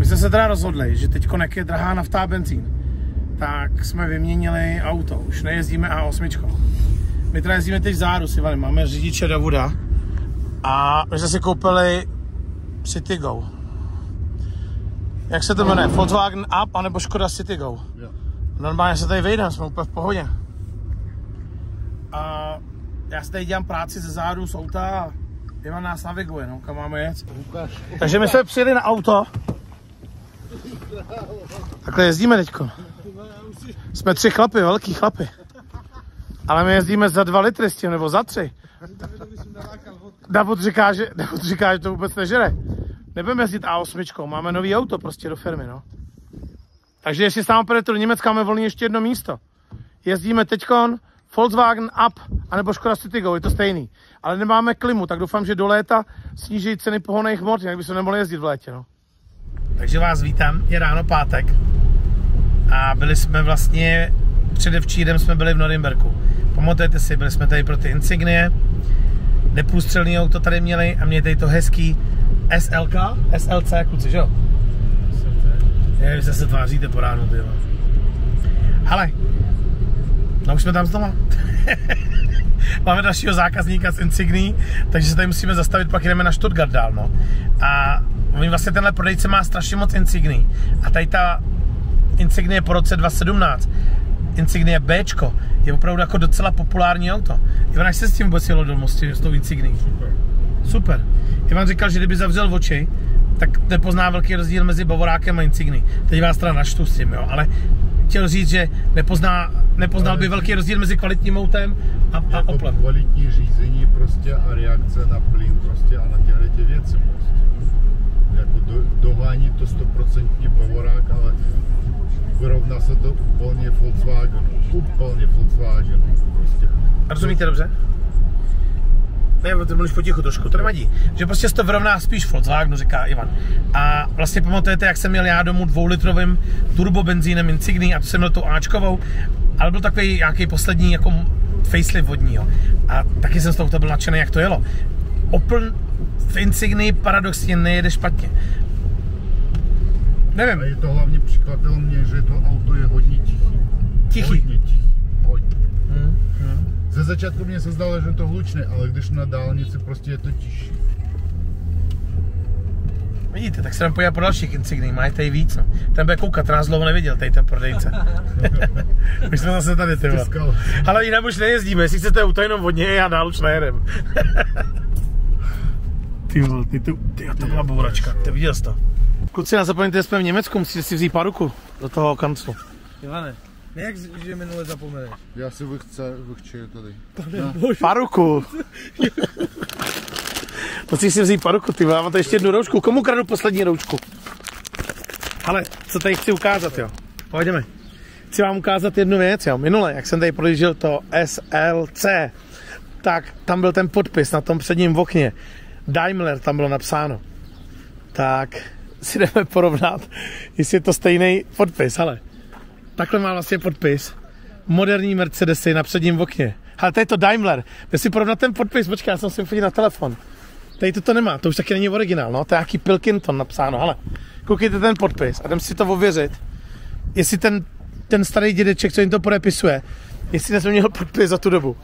My jsme se teda rozhodli, že teď jak je drahá nafta a benzín, tak jsme vyměnili auto, už nejezdíme A8. My teda jezdíme teď záru, si vali, máme řidiče Davuda a my jsme si koupili Citigo. Jak se to jmenuje? Volkswagen Up anebo Škoda Citigo. Normálně se tady vejdeme, jsme úplně v pohodě. A já si tady dělám práci ze zádu z auta a Ivan nás naviguje, no, kam máme jet. Takže my jsme přijeli na auto. Takhle jezdíme teďko. Jsme 3 chlapy, velký chlapy. Ale my jezdíme za 2 litry s tím, nebo za 3. Davud říká, že to vůbec nežere. Nebudeme jezdit A8, máme nový auto prostě do firmy, no. Takže jestli s námi do Německa, máme volný ještě jedno místo. Jezdíme teďkon Volkswagen Up, anebo Škoda Citigo, je to stejný. Ale nemáme klimu, tak doufám, že do léta sníží ceny pohonných hmot, jinak bychom nemohli jezdit v létě, no. Takže vás vítám, je ráno pátek. A byli jsme vlastně, předevčírem jsme byli v Norimberku. Pamatujete si, byli jsme tady pro ty Insignie. Neprůstřelný auto tady měli a měli tady to hezký SLC, kluci, že jo? Vy se tváříte po ránu, ty jo. Hele, no už jsme tam znova. Máme dalšího zákazníka z Insigní, takže se tady musíme zastavit, pak jdeme na Stuttgart dál, no. A oni vlastně tenhle prodejce má strašně moc Insigní. A tady ta Insignie po roce 2017, Insignie Bčko, je opravdu jako docela populární auto. Ivan, jak se s tím vůbec jelo do Mosti, s tou Insigní? Super. Ivan říkal, že kdyby zavřel oči, tak nepozná velký rozdíl mezi Bavorákem a Insigní. Teď vás teda naštu s tím, jo, ale chtěl říct, že nepoznal by velký rozdíl mezi kvalitním autem a Oplem. Kvalitní řízení prostě a reakce na plyn prostě a na těchto věci prostě. Jako dohání to 100% Bavorák, ale vyrovná se to úplně Volkswagen prostě. Rozumíte dobře? Ne, ty mluvíš potichu trošku, to nevadí. Že prostě se to vyrovná spíš Volkswagenu, říká Ivan. A vlastně pamatujete, jak jsem měl já domů 2litrovým turbobenzínem Insigní a to jsem měl tu Ačkovou, ale byl takový nějaký poslední jako facelift vodní, jo. A taky jsem z toho byl nadšený, jak to jelo. Opel v Insignii paradoxně nejede špatně. Nevím. A je to hlavně překvapilo mě, že to auto je hodně tichý. Hodně tichý. Ze začátku mě se zdalo, že to hlučné, ale když na dálnici prostě je to tichý. Vidíte, tak se tam podívat po dalších Insigních, mají tady víc, no. Ten bude koukat, nás dlouho neviděl, tady ten prodejce. My jsme zase tady, ty vole. Ale jinak už nejezdíme, jestli chcete auto jenom vodně, já dál už nejedem. Ty vole, to byla bouračka, ty viděl jsi to. Kluci, nezapomeňte, že jsme v Německu, musíte si vzít paruku do toho kanclu. Ivane, jak že minule zapomeneš? Já si vychčeju tady. Paruku. Musíš si vzít paruku, ty mám tady ještě jednu roušku. Komu kradu poslední roušku? Ale co tady chci ukázat, jo? Pojďme. Chci vám ukázat jednu věc, jo. Minule, jak jsem tady projížděl to SLC, tak tam byl ten podpis na tom předním okně. Daimler tam bylo napsáno. Tak si jdeme porovnat, jestli je to stejný podpis, ale takhle má vlastně podpis moderní Mercedesy na předním okně. Ale tady je to Daimler. Jde si porovnat ten podpis, počkej, já jsem si podívat na telefon. Tady to nemá, to už taky není originál, no, to je nějaký Pilkington napsáno, hele. Koukejte ten podpis a jdem si to ověřit, jestli ten starý dědeček, co jim to podepisuje, jestli nezměnil podpis za tu dobu.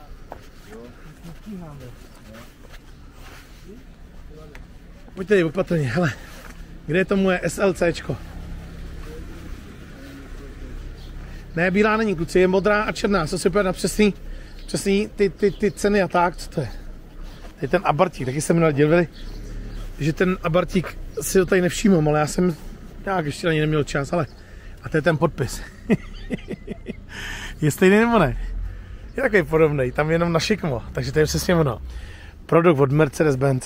Pojďte tady opatrně, hele. Kde je to moje SLCčko? Ne, bílá není, kluci, je modrá a černá, co si pojede na přesný ty ceny a tak, co to je? Tady ten Abartík, taky jsem minule dělili, že ten Abartík si ho tady nevšímám, ale já jsem nějak ještě ani neměl čas, ale a to je ten podpis. Je stejný nebo ne? Je takový podobný, tam jenom na šikmo, takže to je přesně ono. Produkt od Mercedes-Benz.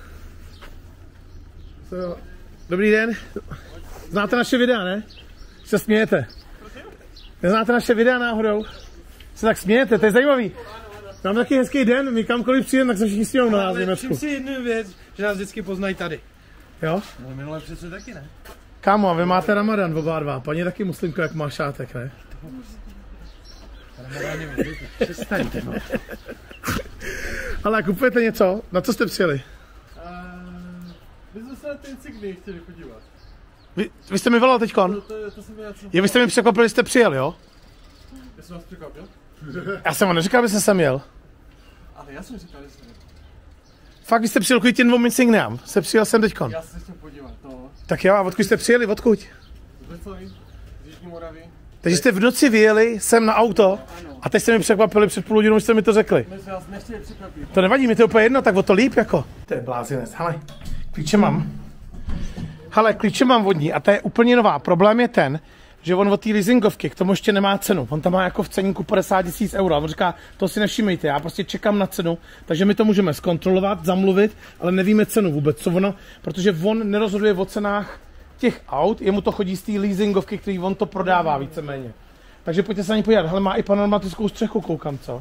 Dobrý den. Znáte naše videa, ne? Se smějete. Neznáte naše videa náhodou? Se tak smějete, to je zajímavý. Mám taky hezký den, my kamkoliv přijdeme, tak se všichni smějou na nás v Německu. Všim si jednu věc, že nás vždycky poznají tady. Jo? No minule přece taky ne. Kámo, a vy máte Ramadan oba dva, paní taky muslimka, jak má šátek, ne? Ramadan je přestaňte, no. Ale kupujete něco? Na co jste přijeli? My jsme se na ty Insigny chtěli podívat. Vy jste mi volal teďkon? To jsem já co? Vy jste mi překvapili, že jste přijel, jo? Já jsem vás překvapil? Já jsem vám neříkal, že jste sem jel. Ale já jsem říkal, že jsem. Fakt, vy jste přijel kvůli těm 2 insignám. Jste přijel sem teďkon. Já se chtěl podívat, no. Tak jo, a odkud jste přijeli, odkud? Z Břeclaví, z Jižní Moravy. Takže jste v noci vyjeli sem na auto a teď jste mi překvapili před půl hodinou, že jste mi to řekli. My jsme vás nechtěli překvapit. To nevadí, mi to je úplně jedno, tak o to líp jako. To je blázinec, hele, klíče mám. Hele, klíče mám od ní a ta je úplně nová. Problém je ten, že on od té leasingovky k tomu ještě nemá cenu. On tam má jako v ceníku 50 000 eur. A on říká, to si nevšimejte, já prostě čekám na cenu, takže my to můžeme zkontrolovat, zamluvit, ale nevíme cenu vůbec, co ono, protože on nerozhoduje o cenách těch aut, jemu to chodí z té leasingovky, který on to prodává víceméně. Takže pojďte se na ní podívat. Hele, má i panoramickou střechu, koukám, co?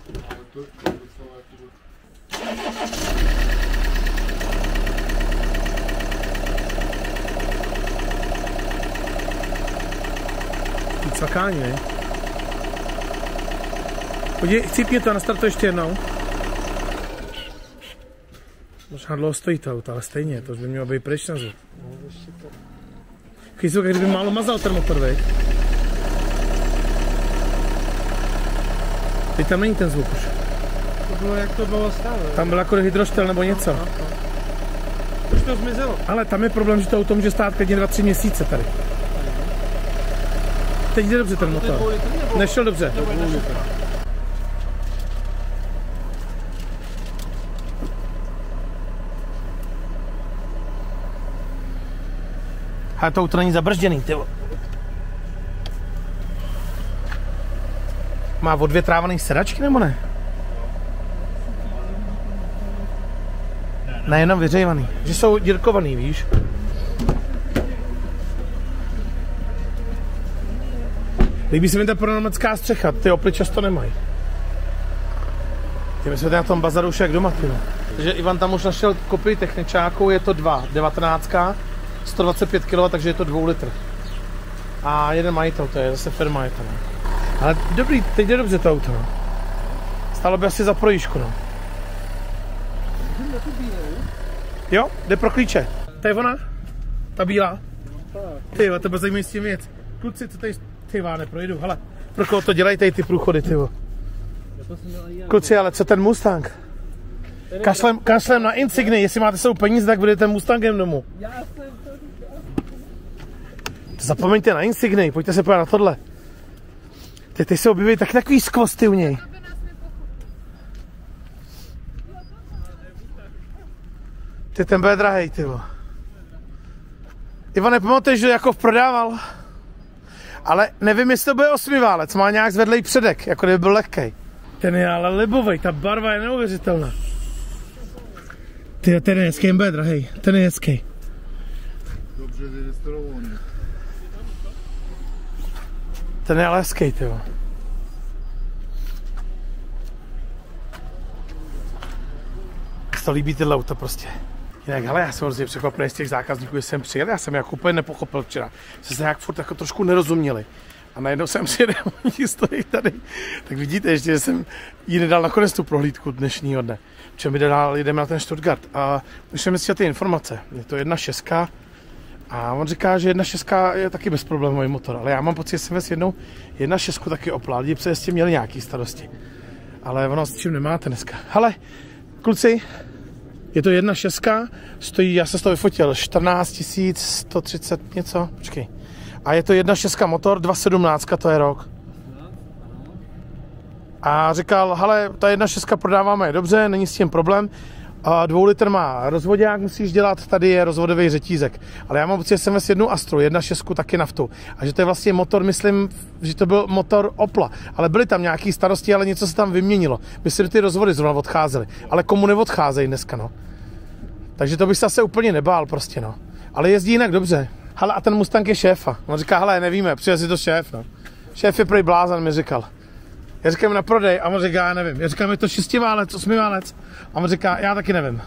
Cvakání, ne? Podívej, chcípni to, nastartuj ještě jednou. Možná dlouho stojí to auto, ale stejně, to už by mělo být pryč na zvuk. Chvíli, kdyby málo mazal ten motor, veď? Teď tam není ten zvuk už. To bylo, jak to bylo stále. Tam byl jako hydroštel nebo něco. Už to zmizelo. Ale tam je problém, že to auto může stát klidně 2-3 měsíce tady. Teď jde dobře ten motor. Nešel dobře. Ale to auto není zabržděný, tyvo. Má odvětrávaný sedačky nebo ne? Ne, jenom vyřejvaný. Že jsou dírkovaný, víš? Líbí se mi ta panoramická střecha, ty Oply často nemají. My jsme na tom bazaru už jak doma, tyvo. Takže Ivan tam už našel kopii techničáků, je to 2.19, 125 kW, takže je to 2 litr. A jeden majitel, to je zase firma je to, ne? Ale dobrý, teď jde dobře to auto, no. Stálo by asi za projížďku, no. Jo, jde pro klíče. To je ona? Ta bílá? Tyjo, tebe zajímají s tím věc. Kluci, co tady, tyjo, neprojdu, hele. Pro koho to dělají tady ty průchody, tyjo? Kluci, ale co ten Mustang? Kašlem na Insigny, jestli máte sebou peníze, tak budete Mustangem domů. Zapomeňte na Insigny, pojďte se podívat na tohle. Teď se objeví taky takový skvosty u něj. Ty ten bude drahej, tyvo. Ivane, pamatuješ, že Jakov prodával? Ale nevím, jestli to bude 8válec, má nějak zvedlej předek, jako kdyby byl lehkej. Ten je ale libovej, ta barva je neuvěřitelná. Ty, ten je hezký, bude drahej, ten je hezký. Dobře zregistrovaný. Ten je ale hezký, tyvo. Mně se to líbí tyhle auta prostě. Jinak, hele, já jsem hrozně překvapený z těch zákazníků, že jsem přijel, já jsem jako úplně nepochopil včera. Jsme se nějak furt jako trošku nerozuměli. A najednou jsem přijel, oni stojí tady. Tak vidíte ještě, že jsem jí nedal nakonec tu prohlídku dnešního dne. Protože mi dal, jdeme na ten Stuttgart. A když jsem si ty informace, je to 1.6. A on říká, že 1.6 je taky bezproblémový motor. Ale já mám pocit, že jsem vez jednou 1.6 taky Opla. Lidi přece s tím měli nějaký starosti. Ale ono s čím nemáte dneska. Hele, kluci, je to 1.6, stojí, já se z toho vyfotil, 14 130 něco, počkej. A je to 1.6 motor, 2.17 to je rok. A říkal, hele, ta 1.6 prodáváme dobře, není s tím problém. 2 litr má rozvodák, musíš dělat, tady je rozvodový řetízek. Ale já mám pocit, že jsem ves jednu Astru, 1.6 taky naftu. A že to je vlastně motor, myslím, že to byl motor Opla. Ale byly tam nějaké starosti, ale něco se tam vyměnilo. Myslím, že ty rozvody zrovna odcházely. Ale komu neodcházejí dneska, no. Takže to bych se asi úplně nebál prostě, no. Ale jezdí jinak dobře. Hele, a ten Mustang je šéfa. On říká, hele, nevíme, přijde si to šéf, no. Šéf je prej blázan, mi říkal. Já říkám na prodej a on říká, já nevím. Já říkám, je to 6válec, 8válec. A on říká, já taky nevím.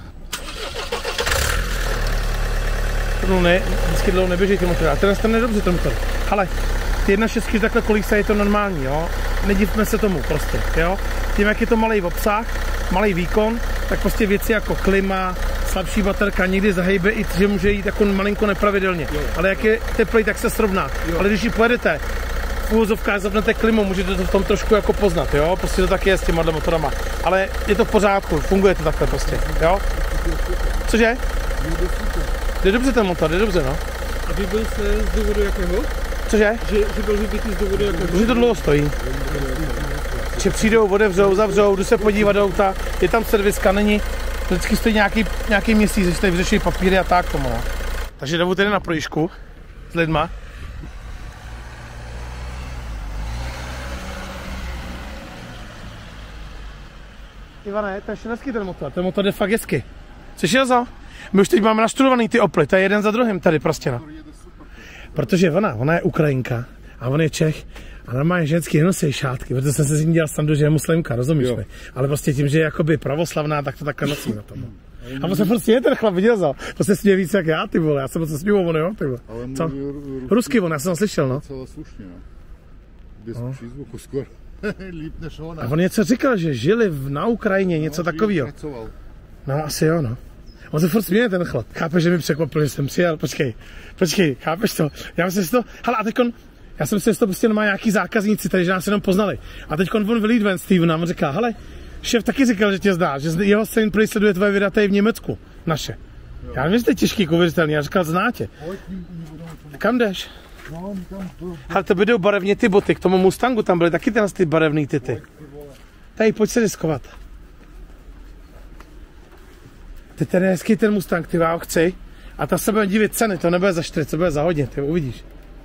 Vždycky dlouho neběží ty motory. A ten je dobře ten motor. Hele, ty 1.6 takhle kolísa je to normální, jo. Nedivme se tomu prostě, jo. Tím, jak je to malý obsah, malý výkon, tak prostě věci jako klima, slabší baterka někdy zahejbe i, že může jít jako malinko nepravidelně. Ale jak je teplej, tak se srovná. Ale když ji pojedete, v úvozovkách zapnete klimu, můžete to v tom trošku jako poznat, jo? Prostě to tak je s těma motorama. Ale je to v pořádku, funguje to takhle prostě, jo? Cože? Jde dobře ten motor, jde dobře, no. A vybil se z důvodu jakého? Cože? Že byl vybitý z důvodu jakého? Už to dlouho stojí. Že přijdou, otevřou, zavřou, jdu se podívat do auta, je tam serviska, není. Vždycky stojí nějaký měsíc, že tady vyřeší papíry a tak tomu, no. Takže jdu tedy na projížďku s lidma. Ivane, to je štěneský ten motor jde fakt hezky. Slyšel jsi? My už teď máme naštudovaný ty Oply, to je jeden za druhým tady prostě, no. Protože ona je Ukrajinka a on je Čech a normálně ženský nosí šátky, protože jsem se s ním dělal standu, že je muslimka, rozumíš mi? Ale prostě tím, že je jakoby pravoslavná, tak to takhle nosí na tom. A on se prostě je ten chlap, viděl jsi? To se směje víc jak já, ty vole, já jsem se směl, on jo, ty vole. Co? Rusky on, já jsem slyšel, no. Docela slušně, no. Bez přízvuku skoro. Líp než ona. A on něco říkal, že žili na Ukrajině, něco takového. No, asi jo, no. On se furt směje ten chlap. Chápeš, že mi překvapil, že jsem přijel, počkej, chápeš to? Já myslím si to, hele a teďkon, já jsem si to prostě má nějaký zákazníci, tady, že nás jenom poznali. A teďkon on vylít ven Steven nám říká, hele, šéf taky říkal, že tě zdá, že jeho syn prý sleduje tvoje videa tady v Německu, naše. Jo. Já nevím, že to je těžký, uvěřitelný, já říkal, znáte. Kam jdeš? Hele, to budou barevně ty boty, k tomu Mustangu tam byly taky ty barevný ty. Tady, pojď se diskovat. Ty ten je hezký ten Mustang, ty já ho chci. A ta se bude divit ceny, to nebude za 4, to bude za hodně, ty uvidíš.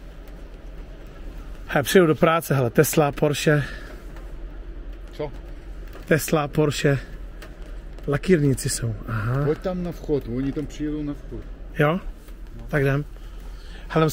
Hele, přijdu do práce, hele, Tesla, Porsche. Co? Tesla, Porsche. Lakírníci jsou, aha. Pojď tam na vchod, oni tam přijedou na vchod. Jo? Tak jdem. Hele,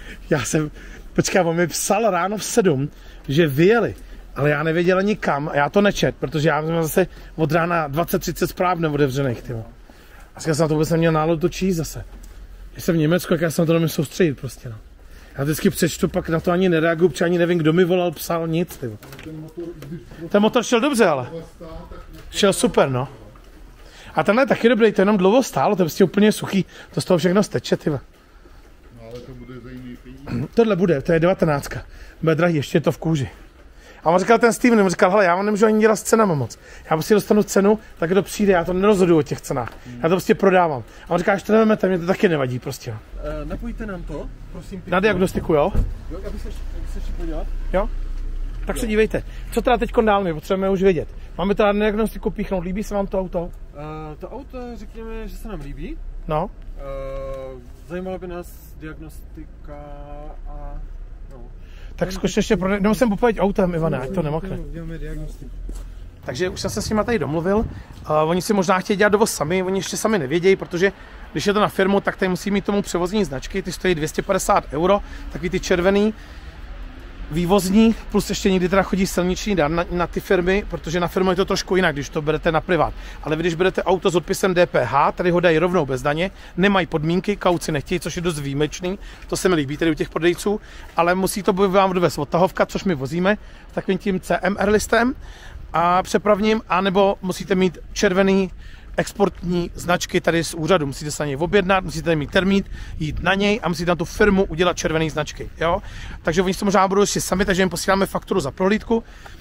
počkej, on mi psal ráno v 7, že vyjeli. Ale já nevěděl ani kam a já to nečet, protože já jsem zase od rána 20-30 zpráv neotevřených, tyvo. A říkal jsem, na to vůbec neměl náladu to číst zase. Když jsem v Německu, jak já jsem to neměl soustředit prostě, no. Já vždycky přečtu, pak na to ani nereaguju, protože ani nevím, kdo mi volal, psal, nic, tyvo. Ten motor šel dobře, ale. Šel super, no. A tenhle je taky dobrý, to jenom dlouho stálo, to je prostě úplně suchý, to z toho všechno steče, tyvo. No ale to bude za jiný peníze. Tohle bude, to je 19. Bude drahý, ještě je to v kůži. A on říkal ten Steven, on říkal, hele, já vám nemůžu ani dělat s cenama moc. Já prostě dostanu cenu, tak to přijde, já to nerozhoduju o těch cenách. Já to prostě prodávám. A on říká, že to nevemete, mě to taky nevadí prostě. Napojte nám to, prosím. Na diagnostiku, jo? Jo, aby se šli podívat. Jo? Tak se dívejte. Co teda teďkon dál, my potřebujeme už vědět. Máme to na diagnostiku píchnout, líbí se vám to auto? To auto, řekněme, že se nám líbí. No. Zajímala by nás diagnostika a... No. Tak zkuš ještě prodej, nemusím popovědět autem, Ivane, ať to nemakne. Děláme diagnostiku. Takže už jsem se s nimi tady domluvil. Oni si možná chtějí dělat dovoz sami, oni ještě sami nevědějí, protože když je to na firmu, tak tady musí mít tomu převozní značky, ty stojí 250 €, takový ty červený vývozní, plus ještě někdy teda chodí silniční dar na ty firmy, protože na firmu je to trošku jinak, když to berete na privát. Ale vy, když berete auto s odpisem DPH, tady ho dají rovnou bez daně, nemají podmínky, kauci nechtějí, což je dost výjimečný, to se mi líbí tady u těch prodejců, ale musí to být vám dovést odtahovka, což my vozíme takovým tím CMR listem a přepravním, anebo musíte mít červený exportní značky tady z úřadu. Musíte se na něj objednat, musíte mít termín, jít na něj a musíte na tu firmu udělat červený značky. Jo? Takže oni se možná budou ještě sami, takže jim posíláme fakturu za prohlídku.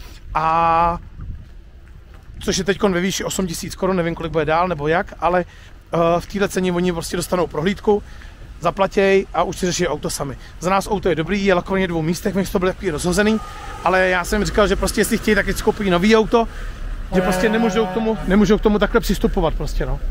A což je teď ve výši 8 000 korun, nevím, kolik bude dál nebo jak, ale v této ceně oni prostě dostanou prohlídku, zaplatěj a už si řeší auto sami. Za nás auto je dobrý, je lakovaný na 2 místech, my to byly takový rozhozený, ale já jsem říkal, že prostě jestli chtějí, tak si koupí nový auto, že prostě nemůžou k tomu takhle přistupovat prostě, no.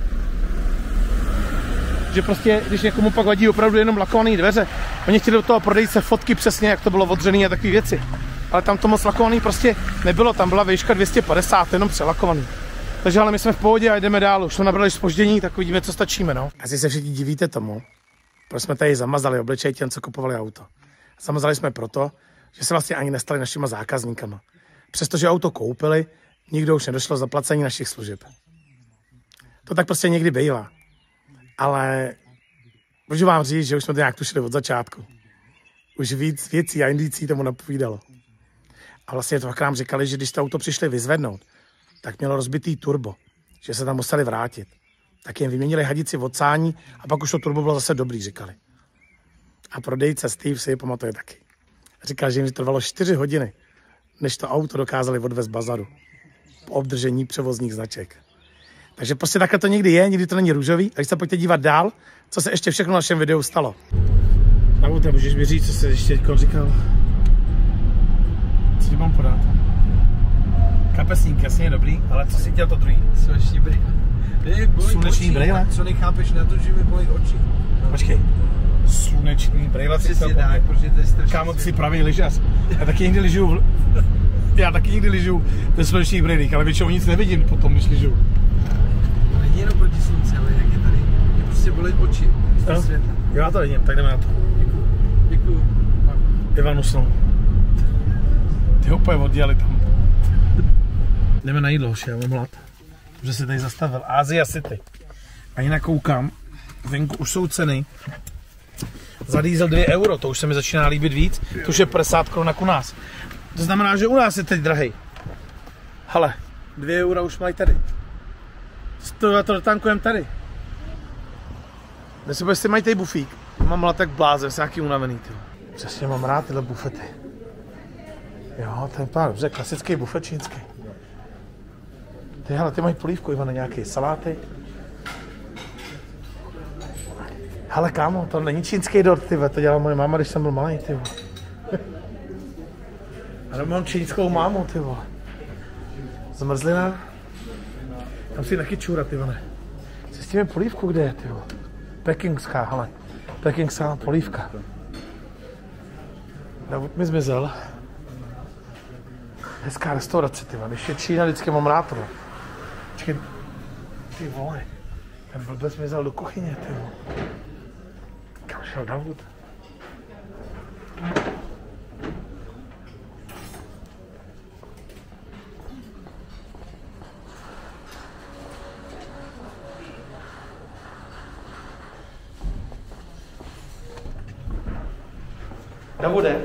Že prostě, když někomu pak vadí opravdu jenom lakované dveře, oni chtěli do toho prodejce fotky přesně, jak to bylo odřený a takové věci. Ale tam to moc lakovaný prostě nebylo, tam byla výška 250, jenom přelakovaný. Takže ale my jsme v pohodě a jdeme dál, už jsme nabrali zpoždění, tak uvidíme, co stačíme, no. Asi se všichni divíte tomu, proč jsme tady zamazali obličej těm, co kupovali auto. Zamazali jsme proto, že se vlastně ani nestali našima zákazníkama. Přestože auto koupili, nikdo už nedošlo zaplacení našich služeb. To tak prostě někdy bývá. Ale můžu vám říct, že už jsme to nějak tušili od začátku. Už víc věcí a indicí tomu napovídalo. A vlastně to nám říkali, že když to auto přišli vyzvednout, tak mělo rozbitý turbo, že se tam museli vrátit. Tak jim vyměnili hadici od sání a pak už to turbo bylo zase dobrý, říkali. A prodejce Steve si je pamatuje taky. Říkal, že jim trvalo 4 hodiny, než to auto dokázali odvést bazaru po obdržení převozních značek. Takže prostě takhle to někdy je, někdy to není růžový. Takže se pojďte dívat dál, co se ještě všechno v našem videu stalo. Nabude, můžeš mi říct, co jsi ještě říkal? Co ti mám podat? Kapesník, jasně je dobrý, ale co si chtěl to druhý? Sluneční brýle. Sluneční brýle? Co nechápeš na to, že mi bolí oči? No. Počkej. Sluneční brýle si chtěl tak, protože to je strašně. Kámo, ty jsi pravý lyžař. Já taky někdy lyžu ve slunečních brýlích, ale většinou nic nevidím potom, když lyžu. To není jenom proti slunci, ale jak je tady, je prostě bolí oči. No. Já to vidím, tak jdeme na to. Děkuju. Ivanu snou. Ty ho úplně oddělali tam. Jdeme na jídlo, já mám hlad. Že se tady zastavil. Asia City. A jinak koukám, venku už jsou ceny. Za diesel 2 euro, to už se mi začíná líbit víc. To už je 50 korun u nás. To znamená, že u nás je teď drahej. Hele, 2 eura už mají tady. To dotankujeme tady. Dnes si mají tady bufík. Mám hlad tak blázen, jsem nějaký unavený. Tyjo. Přesně mám rád tyhle bufety. Jo, ten pár, dobře, klasický bufet čínský. Hele, ty mají polívku, Ivane, nějaké saláty. Hele, kámo, to není čínský dort, tyve, to dělala moje máma, když jsem byl malý, tyvo. A mám čínskou mámu, tyvo. Zmrzlina. Tam si taky čůrat, Ivane. Zjistíme polívku, kde je, tyvo. Pekingská, hele. Pekingská polívka. Davud mi zmizel. Hezká restaurace, tyva. Když je Čína, vždycky mám rád to. Počkej, ty vole. Ten blbec zmizel do kuchyně, tyvo. Kam šel Davud? Davude?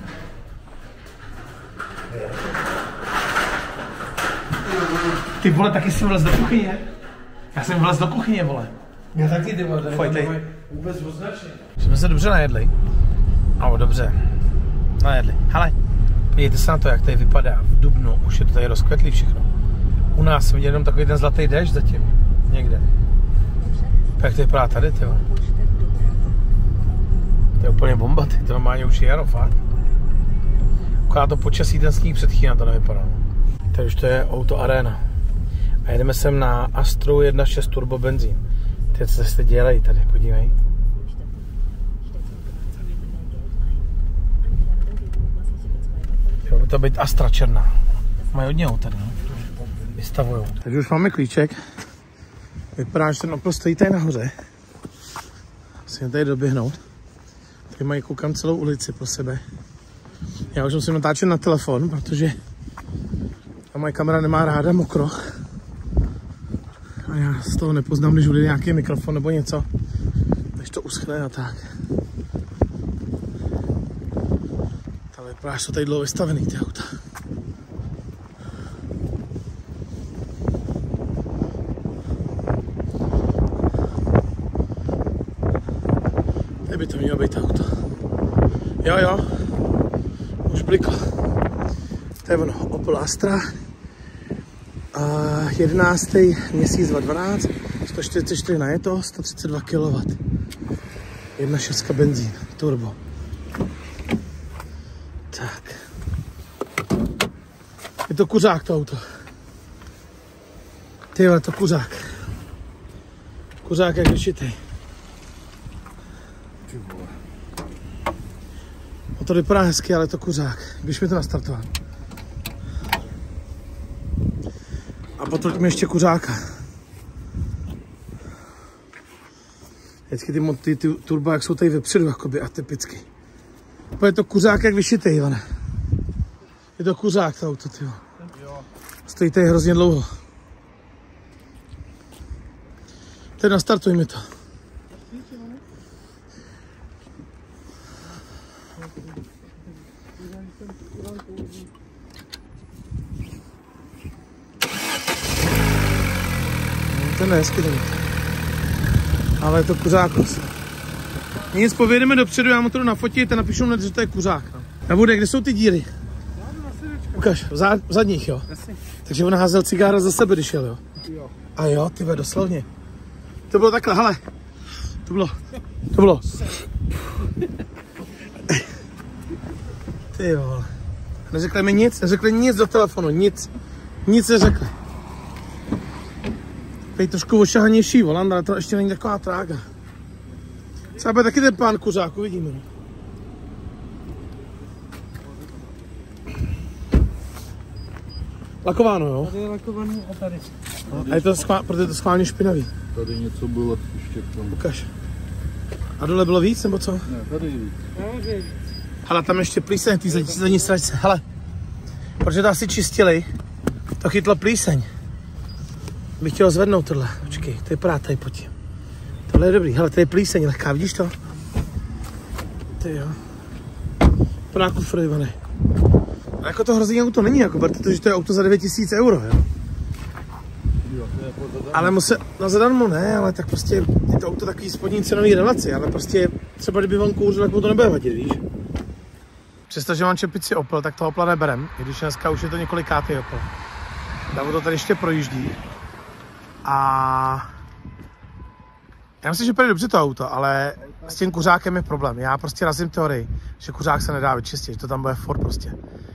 Ty vole, taky jsi vlez do kuchyně? Já jsem vlez do kuchyně, vole. Já taky, ty vole, tady vůbec označený. Jsme se dobře najedli. No, dobře. Najedli. Hele, podívejte se na to, jak tady vypadá. V dubnu už je to tady rozkvetlý všechno. U nás jsem viděl jenom takový ten zlatý déšť zatím. Někde. Jak to vypadá tady, ty vole. To je úplně bomba, ty. To normálně už je jaro, fakt. Akorát to počasí, ten sníh před chvílí na to nevypadá. Tady už to je Auto Arena. A jedeme sem na Astru 1.6 turbo benzín. Ty, co se dělají tady, podívej. Mělo by to být Astra černá. Mají hodně aut tady, no. Vystavujou. Takže už máme klíček. Vypadá, že ten Opel stojí tady nahoře. Musím tady doběhnout. Tady mají, koukám, celou ulici po sebe. Já už musím natáčet na telefon, protože a moje kamera nemá ráda mokro. A já z toho nepoznám, když bude nějaký mikrofon nebo něco, než to uschne a tak. Ale vypadá, že jsou tady dlouho vystavený ty auta. Tady by to mělo být auto. Jo, už bliklo. To je ono, Opel Astra. 11. měsíc 2012, 144 na to, 132 kW. 1.6 benzín, turbo. Tak. Je to kuřák to auto. Ty vole, to kuřák. Kuřák jak vyšitej. To vypadá hezky, ale to kuřák. Když mi to nastartoval. A potvrďme ještě kuřáka. Vždycky ty turbo, jak jsou tady vepředu, jakoby atypicky. Je to kuřák jak vyšitej, Ivane. Je to kuřák to auto, tyjo. Stojí tady hrozně dlouho. Teď nastartuj mi to. Ten je hezky ten. Ale je to kuřák. Nic, povědeme dopředu, já mu to nafotit a napíšu hned, že to je kuřák. Nebude, kde jsou ty díry? Ukaž, v zadních, jo? Takže on házel cigára za sebe, když jel, jo? A jo, ty ve, doslovně. To bylo takhle, hele. To bylo. Ty jo. Neřekli mi nic do telefonu, nic neřekli. Tady trošku ošahanější volant, ale to ještě není taková trága. Třeba bude taky ten pán kuřák, uvidíme. Lakováno, jo? Tady je lakovaný a tady. A je to protože je to schválně špinavý. Tady něco bylo ještě k tomu. Ukaž. A dole bylo víc, nebo co? Ne, tady je víc. Hele, tam ještě plíseň, ty zadní stračce, hele. Protože to asi čistili, to chytlo plíseň. Bych chtěl zvednout tohle, počkej, to je právě tady potím. Tohle je dobrý, hele, to je plíseň lehká, vidíš to? Ty jo. Plná kufrojované. A jako to hrozný auto není, jako protože to je auto za 9000 euro, jo. Ale no zadarmo ne, ale tak prostě je to auto takový spodní cenový relaci, ale prostě třeba kdyby on kouřil, tak mu to nebude vadit, víš. Přestože mám čepici Opel, tak to Opla neberem, i když dneska už je to několikátý Opel. Davo to tady ještě projíždí. A já myslím, že půjde dobře to auto, ale s tím kuřákem je problém. Já prostě razím teorii, že kuřák se nedá vyčistit, že to tam bude furt prostě.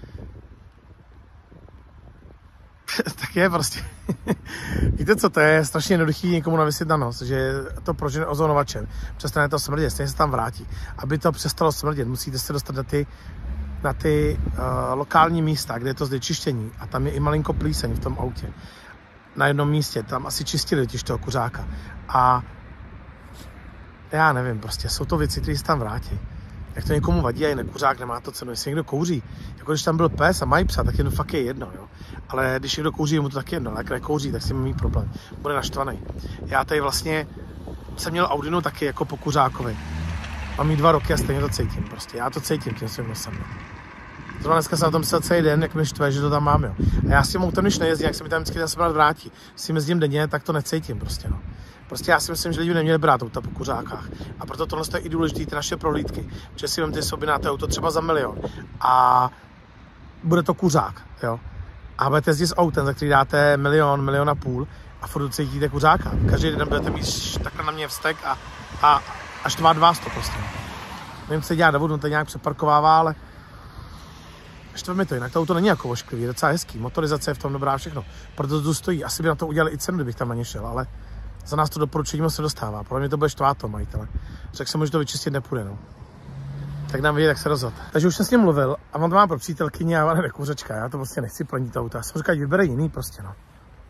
Tak je prostě. Víte co, to je strašně jednoduchý někomu navisit na nos, že to prožene ozonovačem. Přestane to smrdět, stejně se tam vrátí. Aby to přestalo smrdět, musíte se dostat na ty lokální místa, kde je to znečištění. A tam je i malinko plíseň v tom autě. Na jednom místě, tam asi čistili totiž toho kuřáka. A já nevím, prostě jsou to věci, které se tam vrátí. Jak to někomu vadí a je nekuřák, nemá to cenu. Jestli někdo kouří, jako když tam byl pes a mají psa, tak jen fakt je jedno, jo. Ale když někdo kouří, je mu to taky jedno, ale jak nekouří, tak si mít problém. Bude naštvaný. Já tady vlastně jsem měl Audinu taky jako po kuřákovi. Mám jí 2 roky a stejně to cítím prostě. Já to cítím tím svým nosem. Zrovna dneska jsem na tom myslel celý den, jak mi štve, že to tam mám, jo. A já s tím autem, když nejezdím, jak se mi tam vždycky zase brát vrátí. S tím jezdím denně, tak to necítím prostě, no. Prostě já si myslím, že lidi neměli brát auta po kuřákách. A proto tohle je i důležité, ty naše prohlídky. Že si vemte sobě na to auto třeba za 1 milion. A bude to kuřák, jo. A budete jezdit s autem, za který dáte 1,5 milionu a furt cítíte kuřáka. Každý den budete mít takhle na mě vztek a až to má 200 prostě. Nevím, co dělá David, on to nějak přeparkovává, ale štve mi to, jinak to auto není jako ošklivý, je docela hezký. Motorizace je v tom dobrá, všechno. Proto to stojí. Asi by na to udělali i cenu, kdybych tam na ně šel, ale za nás to doporučení se dostává. Podle mě to bude štvát toho majitele. Řekl jsem mu, že to vyčistit nepůjde, no. Tak nám vidět, jak se rozhodl. Takže už jsem s ním mluvil a on to má pro přítelkyni a ona je kuřečka. Já to prostě nechci plnit auto. Já jsem říkal, vybere jiný prostě, no.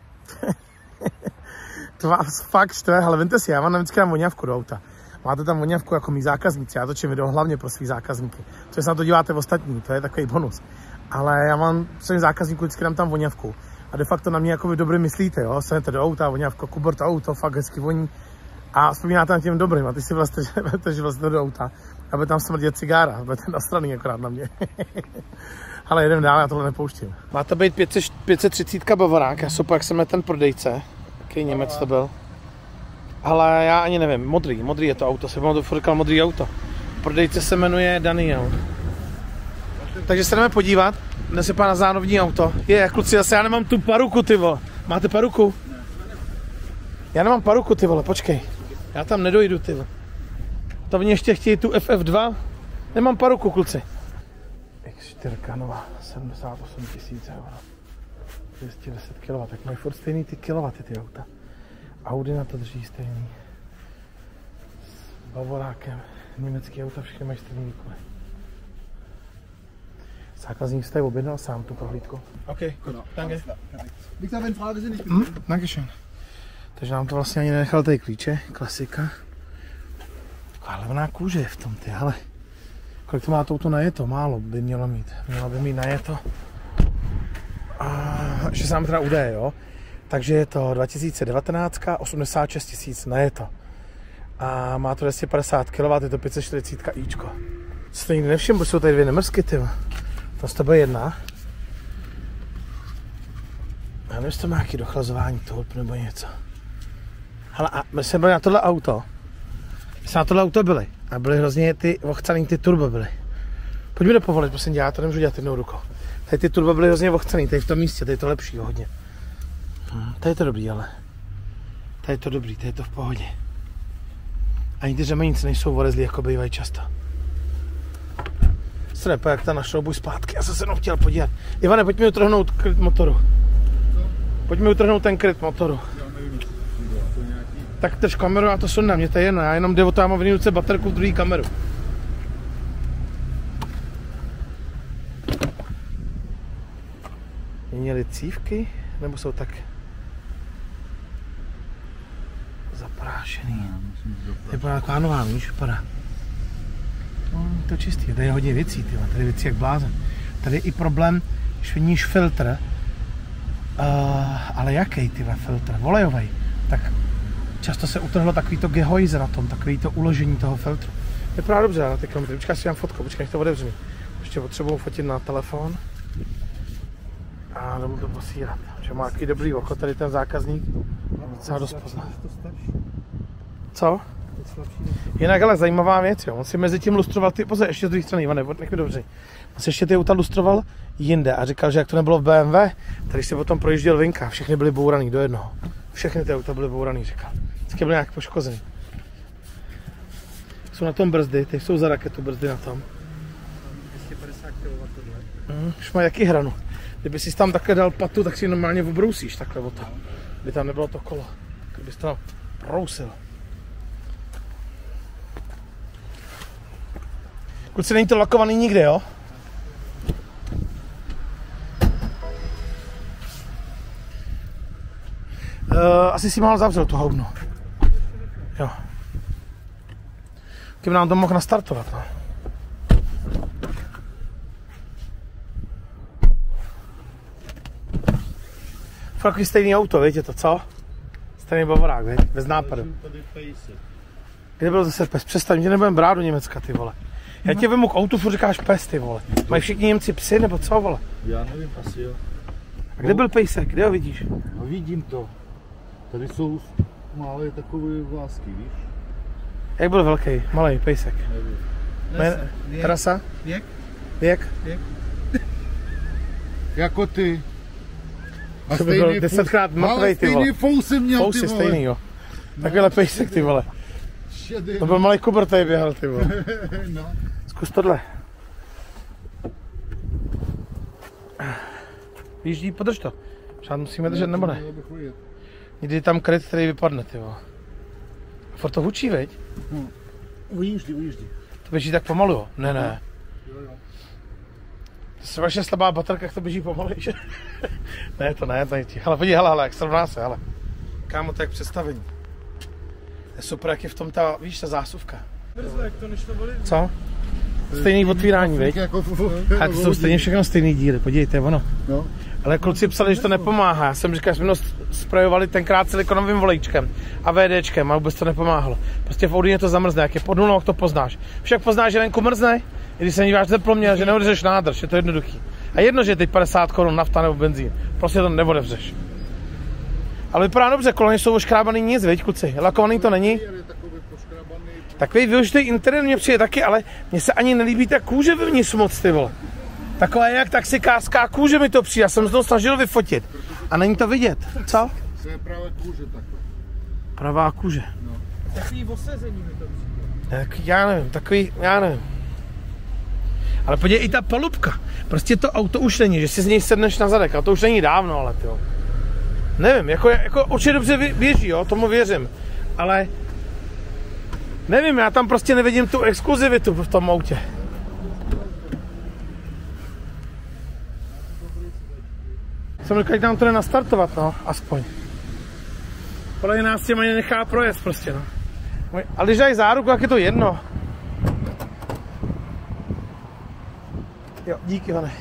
To vás fakt štve, ale vemte si, já vám vždycky dám voňavku do auta. Máte tam voňavku jako mý zákazníci, já točím video hlavně pro svý zákazníky. Co se na to díváte v ostatní, to je takový bonus. Ale já mám svým zákazníkům vždycky dám tam voňavku. A de facto na mě jako vy dobře myslíte, jo? Stanete do auta, voňavko, Kubor to auto, fakt hezky voní. A vzpomínáte na těm dobrým, a ty si vlastně, že vlastně do auta, aby tam smrdět cigára, budete nastraný akorát na mě. Ale jedem dál, já tohle nepouštím. Má to být 530 Bavorák, já super, jak jsem ten prodejce. Jaký Němec to byl. Ale já ani nevím, modrý je to auto, jsem vám to říkal modrý auto. Prodejce se jmenuje Daniel. Takže se jdeme podívat, dnes je pána zánovní auto. Kluci, zase já nemám tu paruku, ty vole. Máte paruku? Já nemám paruku, ty vole, počkej. Já tam nedojdu, ty vole. To mě ještě chtějí tu FF2. Nemám paruku, kluci. X4 nová, 78 000 euro. 210 kW, tak mají furt stejný ty kilowaty, ty auta. Audi na to drží stejný. S Bavorákem. Německý auta, všechny mají stejný výkony. Zákazník jste objednal sám tu prohlídku. OK, gut, danke. Dankeschön. Takže nám to vlastně ani nenechal tady klíče, klasika. Taková levná kůže je v tom, ty, ale kolik to má to auto najeto? Málo by mělo mít. Mělo by mít najeto. A ještě se nám teda údaje, jo. Takže je to 2019, 86 000 najeto. A má to 250 kW, je to 540 ičko. Co to nikdy nevšim, bo jsou tady 2 nemrsky, ty. To z tebe jedna. Já nevím, jestli to má nějaký dochlazování tulp nebo něco. Hele, a my jsme byli na tohle auto My jsme na tohle auto byli a byly hrozně ty ochcaný, ty turbo byly. Pojďme dopovolit, prosím, já to nemůžu dělat jednou rukou. Tady ty turbo byly hrozně ochcaný, tady v tom místě, tady je to lepší hodně. Tady je to dobrý, ale. Tady je to dobrý, tady je to v pohodě. Ani ty řemeníci nejsou orezlí, jako bývají často. Srepa, jak ta našroubuj zpátky, já jsem se jenom chtěl podívat. Ivane, pojď mi utrhnout kryt motoru. Pojď mi utrhnout ten kryt motoru. Tak drž kameru a to sundám, mě to je jedno, já jenom jde o to, já mám v jedné ruce baterku, v druhé kameru. Měli cívky, nebo jsou tak zaprášený? Vypadá taková nová, víš, vypadá. To čistý, tady je hodně věcí, tyhle. Tady je věcí jak blázen. Tady je i problém, když vidíš filtr, ale jaký tyhle filtr, olejový, tak často se utrhlo takovýto gehojze na tom, takovýto uložení toho filtru. Vypadá dobře, ale ty kilometry. Počkej, si dám fotku, počkej, to otevřený. Ještě potřebuji fotit na telefon. A jdu mu to posílat, že má takový dobrý oko, tady ten zákazník docela dost pozná. Co? Jinak ale zajímavá věc, jo. On si mezi tím lustroval ty, pozor, ještě z druhé strany, Ivane, nech mi dobře. On si ještě ty auta lustroval jinde a říkal, že jak to nebylo v BMW, tady si potom projížděl vinka, všechny byly bouraný do jednoho. Všechny ty auta byly bouraný, říkal. Vždycky byly nějak poškozený. Jsou na tom brzdy, teď jsou za raketu brzdy na tom. 250 kW. Už má jaký hranu. Kdyby si tam takhle dal patu, tak si normálně obrousíš takhle o to. Kdyby tam nebylo to kolo. Kdybys to brousil. Kluci, není to lakovaný nikde, jo? Asi si mohl zavřel tu houbnu. Jo. Kdyby nám to mohl nastartovat, no. Takový stejný auto, víte to, co? Stejný bavorák, víte? Bez nápadu. Kde byl zase pes? Přestaň, mě nebudem brát do Německa, ty vole. Já tě vemu k autu, furt říkáš pes, ty vole. Mají všichni Němci psy, nebo co, vole? Já nevím, asi jo. A kde byl pejsek? Kde ho vidíš? No vidím to. Tady jsou malé takové vlásky, víš? Jak byl velký, malý pejsek? Nevím. Trasa? Věk? Věk? Jako ty. A To by byl 10krát mrtvej, ty vole. stejný fousy měl, Fousy ty vole. stejný, jo. Takovýhle pejsek, ty vole. Šedý. To byl malý kubr, tady běhal, ty vole. No. Zkus tohle. Výjíždí, podrž to. Přád musíme držet, nebo ne? Někdy je tam kryt, který vypadne, ty vole. Furt to hučí, veď? No. Ujíždí. To běží tak pomalu, jo? Ne. Jo. To je vaše slabá baterka, jak to běží pomalej, že? Ne, to není ti. Ale podívej, hele, jak srovná se, hele. Kámo, to je k představení. Je super, jak je v tom ta, víš, ta zásuvka. Jak to nešlo volit? Co? Stejný otvírání, veď? Jako Ale to jsou stejně všechno stejný díly, podívejte, ono. No. Ale kluci psali, že to nepomáhá. Já jsem říkal, že jsme to sprejovali tenkrát silikonovým volejčkem a VDčkem a vůbec to nepomáhalo. Prostě v Audině to zamrzne, jak je pod nulou, to poznáš. Však poznáš, že venku mrzne, i když se díváš teploměr, že neodevřeš nádrž, je to jednoduchý. A jedno, že je teď 50 Kč nafta nebo benzín, prostě to neodevřeš. Ale vypadá dobře, kolony jsou oškrábaný nic, veď kluci, lakovaný to není. Takový využitý interiér mě přijde taky, ale mně se ani nelíbí ta kůže vevnitř moc, ty vole. Taková jak taxikářská kůže mi to přijde, já jsem se to snažil vyfotit. A není to vidět, co? To je právě kůže takhle. Pravá kůže. No. Takový osezení mi to přijde. Já nevím. Ale podívej, i ta palubka. Prostě to auto už není, že si z něj sedneš na zadek, a to už není dávno, ale tyjo. Nevím, jako určitě dobře běží, jo, tomu věřím. Ale nevím, já tam prostě nevidím tu exkluzivitu v tom autě. Jsem říkal, že nám to jde nastartovat, no, aspoň. Podle nás těm ani nechá projet prostě, no. Ale když dají záruku, jak je to jedno. Jo, díky, Vane.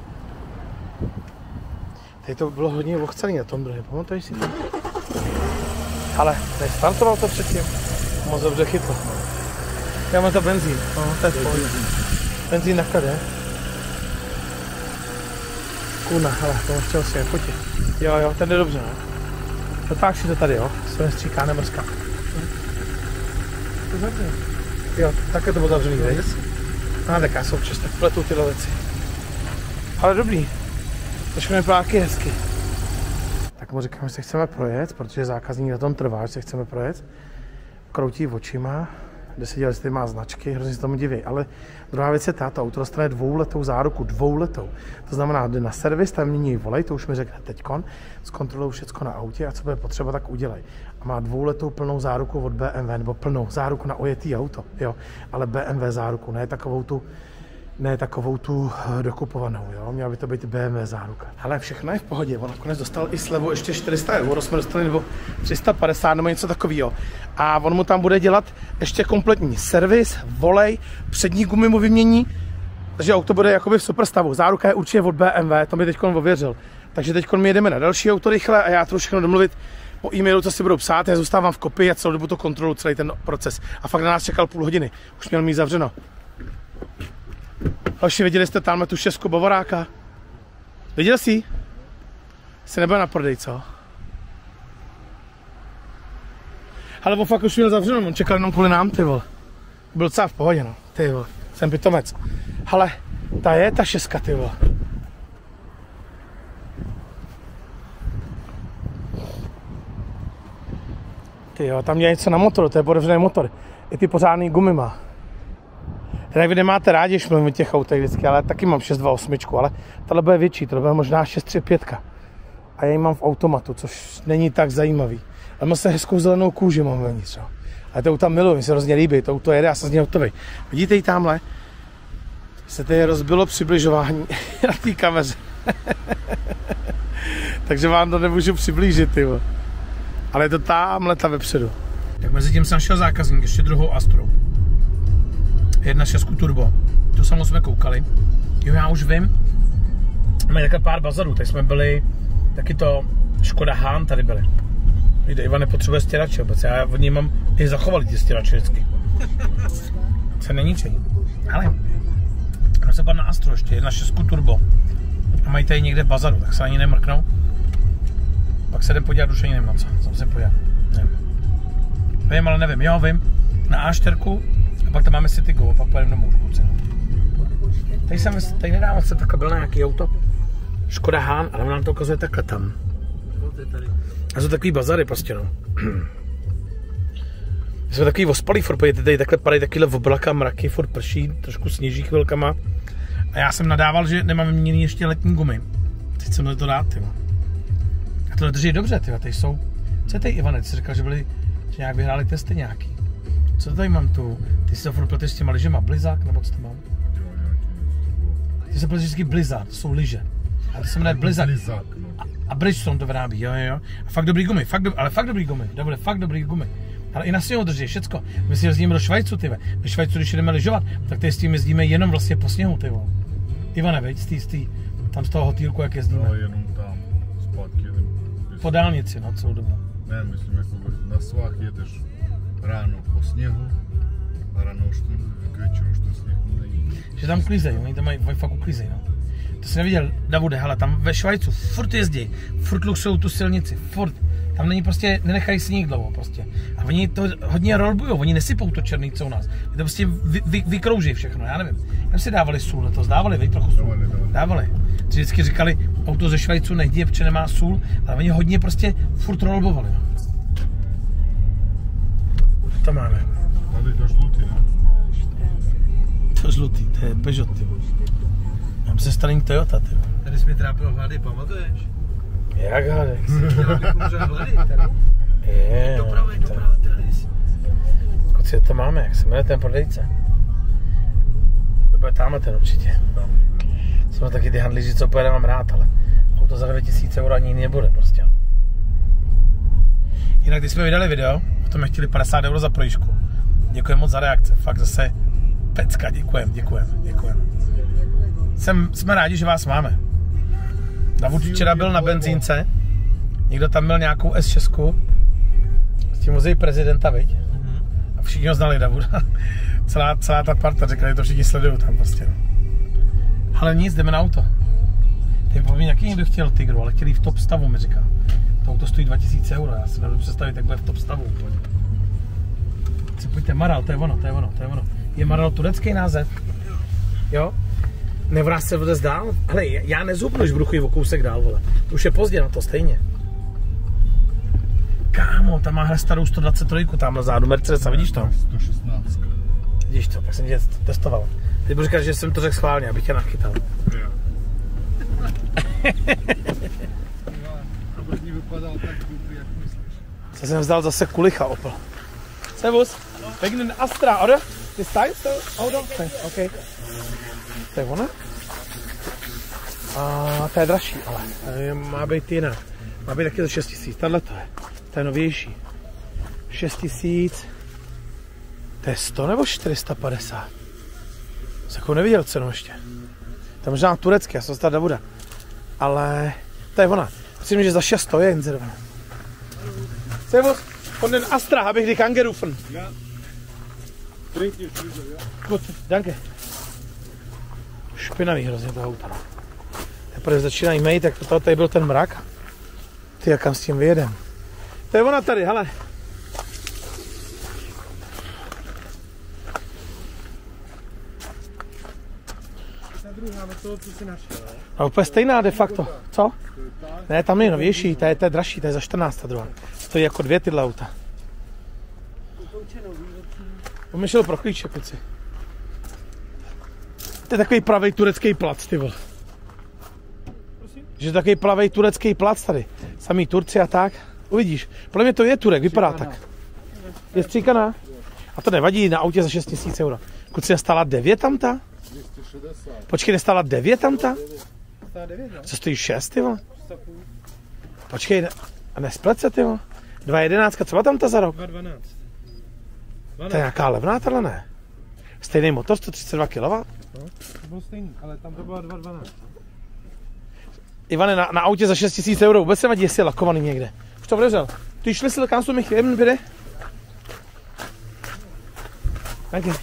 Tady to bylo hodně ochcený na tom druhém, pamatuješ si to? Ale nestartoval to předtím. Moc dobře chytlo. Já mám to benzín, no, to je spolu. Benzín na klade. Kuna, hele, to mám chtěl si nefotit. Jo, ten jde dobře, no. Dotáž si to tady, jo, se nestříká, nemrská. to zavřel. Jo, také to bylo zavřený, veď? Tak já součas, tak pletou tyhle věci. Ale dobrý. To všechno je pláky hezky. Tak mu říkám, že se chceme projet, protože zákazník na tom trvá, že se chceme projet. Kroutí očima, kde se dělá, jestli má značky, hrozně se tomu diví. Ale druhá věc je ta, auto dostane 2letou záruku, 2letou. To znamená, jde na servis, tam mění volej, to už mi řekne teďkon, zkontrolují všecko na autě a co bude potřeba, tak udělej. A má 2letou plnou záruku od BMW, nebo plnou záruku na ojetý auto, jo. Ale BMW záruku, ne takovou tu dokupovanou, jo, měla by to být BMW záruka. Ale všechno je v pohodě, on nakonec dostal i slevu ještě 400 €, jsme dostali nebo 350 nebo něco takového. A on mu tam bude dělat ještě kompletní servis, volej, přední gumy mu vymění, takže auto bude jakoby v super stavu. Záruka je určitě od BMW, to mi teďkon ověřil. Takže teďkon my jedeme na další auto rychle a já to všechno domluvit po e-mailu, co si budou psát, já zůstávám v kopii a celou dobu to kontroluji, celý ten proces. A fakt na nás čekal půl hodiny, už měl mít zavřeno. Hoši, viděli jste tamhle tu šestku Bavoráka? Viděl jsi? Se nebyl na prodej, co? Ale on fakt už měl zavřeno, on čekal jenom kvůli nám, ty vole. Byl docela v pohodě, no, ty vole, jsem pitomec. Ale ta je ta šestka, ty vole. Ty jo, tam je něco na motoru, to je podevřený motor. I ty pořádný gumy má. Tak vy nemáte rádi, když mluvím o těch autech vždycky, ale taky mám 628, ale tohle bude větší, tohle bude možná 635. A já ji mám v automatu, což není tak zajímavý. Ale mám se hezkou zelenou kůži, mám vevnitř. Ale to auta miluji, mi se hrozně líbí, to auto jede, já jsem z něj hotový. Vidíte ji tamhle? Se tady rozbilo přibližování na té kameře. Takže vám to nemůžu přiblížit, tyvo. Ale je to tamhle ta vepředu. Tak mezi tím jsem našel zákazník, ještě druhou Astru. 1.6 turbo. Tu samou jsme koukali. Jo, já už vím. Máme takhle pár bazarů, tak jsme byli, taky to Škoda Hán tady byli. Víte, Ivan nepotřebuje stěrače vůbec, já od něj mám i zachovali ty stěrače vždycky. Se neníčej. Ale mám se pár na Astro ještě, 1.6 turbo. A mají tady někde v bazaru, tak se ani nemrknou. Pak se jdem podívat, už ani nemám co jsem se podívat. Nevím. Vím, ale nevím, jo, vím. Na A4, a pak tam máme Citigo, a pak pojedeme domů. Tady nedávám se takhle byl na nějaký auto. Škoda Hán, ale nám to ukazuje takhle tam. A jsou takový bazary prostě, no. Jsou takový ospalý furt, pojďte tady takhle padají takovýhle oblaka, mraky, furt prší, trošku sněží chvilkama. A já jsem nadával, že nemám měný ještě letní gumy. Teď jsem to dát, tyvo. A tohle drží dobře, tyvo, tady jsou. Co je tady, Ivane, ty jsi říkal, že nějak vyhráli testy nějaký. Co tady mám tu? Ty jsi to furt pleteš s těma lyžema, Blizzák, nebo co to mám? Ty se pleteš vždycky Blizzák, to jsou lyže. A to se jmenuje Blizzák. A Bridgestone to vyrábí, jo. A fakt dobrý gumy, ale fakt dobrý gumy, dobře, fakt dobrý gumy. Ale i na sněhu drží všecko. My si jezdíme do Švajcu, tyve. Ve Švajcu, když jdeme lyžovat, tak tady s tím jezdíme jenom vlastně po sněhu, tyve. Ivane, veď, tam z toho hotýlku, jak jezdíme. No, jenom tam, zpátky. Po dálnici, no, celou dobu. Ne, myslím, jako na svách jedeš ráno po sněhu a ráno už k večeru už ten sněh není. Že tam klízej, oni tam mají fakt uklízej, no. To jsi neviděl, Davude, hele, tam ve Švajcu furt jezdí, furt luxují tu silnici, furt. Tam není prostě, nenechají sníh dlouho prostě. A oni to hodně rolbujou, oni nesypou to černý, co u nás. Je to prostě vykrouží všechno, já nevím. Jak si dávali sůl letos, dávali, trochu sůl. Dávali. Vždycky říkali, auto ze Švajcu nejde, protože nemá sůl, ale oni hodně prostě furt rolbovali. No. To máme. Tady to žlutý, ne? To žlutý, to je Peugeot, ty. Mám se starý Toyota, ty. Tady jsi mi trápil hlady, pamatuješ? Jak hlady? Hlady tady. Je, doprava, tady. Koci, to máme, jak se jmenuje ten prodejce? To bude tamhle ten určitě. Jsou taky ty handlíři, co pojede, mám rád, ale auto za 9000 € ani nebude prostě. Jinak když jsme vydali video, o tom chtěli 50 € za projížďku. Děkujeme moc za reakce, fakt zase pecka, děkujeme. Jsme rádi, že vás máme. Davud včera byl na benzínce, někdo tam měl nějakou S6, s tím vozí prezidenta, viď? A všichni ho znali Davuda. celá ta parta, řekli, to všichni sledují tam prostě. Ale nic, jdeme na auto. Teď povím, jaký někdo chtěl Tigru, ale chtěli v top stavu, mi říká. To auto stojí 2000 €, já si nebudu představit, jak bude v top stavu úplně. kluci, pojďte, Maral, to je ono. Je Maral turecký název? Jo? Nevrás se vůbec dál? Hele, já nezupnu, když budu chodit o kousek dál, vole. Už je pozdě na to stejně. Kámo, tam má starou 123, tam na zádu Mercedes, vidíš to? 116. Vidíš to, tak jsem tě testoval. Teď budu říkat, že jsem to řekl schválně, abych tě nachytal. Abych ní vypadal tak dobrý, jak myslíš. Co jsem vzdal zase kulicha Opel. Servus. Wegen Astra, oder? Die Styles, oder? Okay. To je ona? A to je dražší, ale má být jiná. Má být taky za 6 000. Tahle to je. To je novější. 6 000. To je 100 nebo 450? Jsem jako neviděl cenu ještě. To je možná turecký, já jsem se tady nebude. Ale to je ona. Myslím, že za 600 je inzerovaná. Servus, von den Astra habe ich dich angerufen. Ja. Bringt dir Füße, ja? Gut, danke. Špinavý hrozně toho auta. Teprve začínají mít, tak to tady byl ten mrak. Ty, jak kam s tím vyjedem. To je ona tady, hele. Ta druhá od toho, co jsi našel, jo? No úplně stejná de facto. Co? Ne, tam je novější, to je dražší, to je za 14 ta druhá. Stojí jako 2 tyhle auta. On mi šel pro klíče, kluci. To je takový pravej turecký plac, ty vole. Že takový pravej turecký plac tady. Samý Turci a tak. Uvidíš. Podle mě to je Turek, vypadá tak. Je stříkaná. A to nevadí na autě za 6 000 euro. Kluci, nestála 9 tam ta? 260. Počkej, nestála 9 tam ta? Stá 9, no? Co stojí 6, ty vole? Počkej, a nesplet se, ty vole? 2.11, co má tam ta za rok? 2.12. To je nějaká levná, tahle ne? Stejný motor, 132 kW? No, to bylo stejný, ale tam to byla 2.12. Ivane, na autě za 6 000 euro vůbec se vadí, jestli je lakovaný někde. Už to vydržel. Ty šli si kannst du mich eben, bitte? Danke.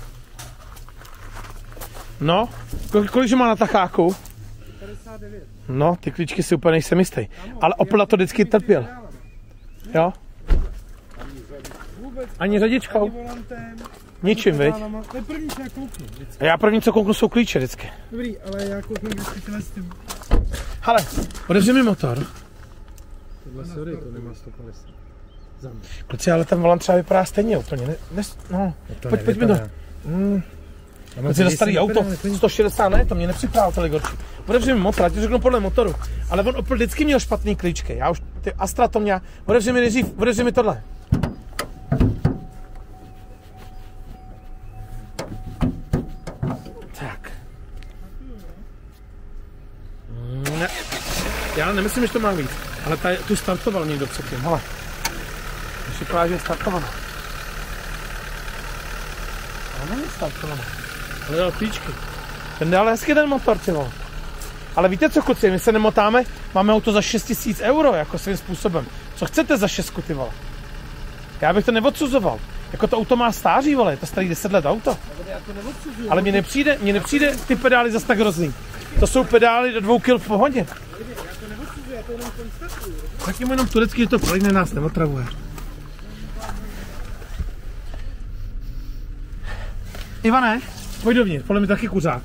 No, kolik má na tacháku? 59. No, ty klíčky si úplně nejsem jistý. Ale Opel to vždycky trpěl. Jo? Ani řadičkou? Ani volantem. Ničím, veď? To je první, co já kouknu. A já první, co kouknu, jsou klíče vždycky. Dobrý, ale já kouknu vždycky tyhle s tím. Hele, odevři mi motor. Tohle sorry, to nemá 150. Za mě. Kluci, ale ten volant třeba vypadá stejně úplně. No, pojď mi to. Kluci, za starý auto, 160 ne, to mě nepřipadá tolik horší. Odevři mi motor, já ti řeknu podle motoru. Ale on Opel vždycky měl špatný klíčky. Já už, ty Astra to měl. Odevři mi nejdřív, odevři mi tohle. Tak. Ne. Já nemyslím, že to má víc, ale tu startoval někdo předtím, hele. To si právě, že je startovaná. Ale není startovaná. Ale dal klíčky. Ten dal hezky ten motor, ty vole. Ale víte co, kluci, my se nemotáme, máme auto za 6 000 euro, jako svým způsobem. Co chcete za 6, ty vole? Já bych to neodsuzoval. Jako to auto má stáří, vole, je to starý 10 let auto. Ale mně nepřijde ty pedály zas tak hrozný. To jsou pedály do 2 kg v pohodě. Tak jenom turecký, že to prolejne, nás neotravuje. Ivane, pojď dovnitř, podle mě taky kuřák.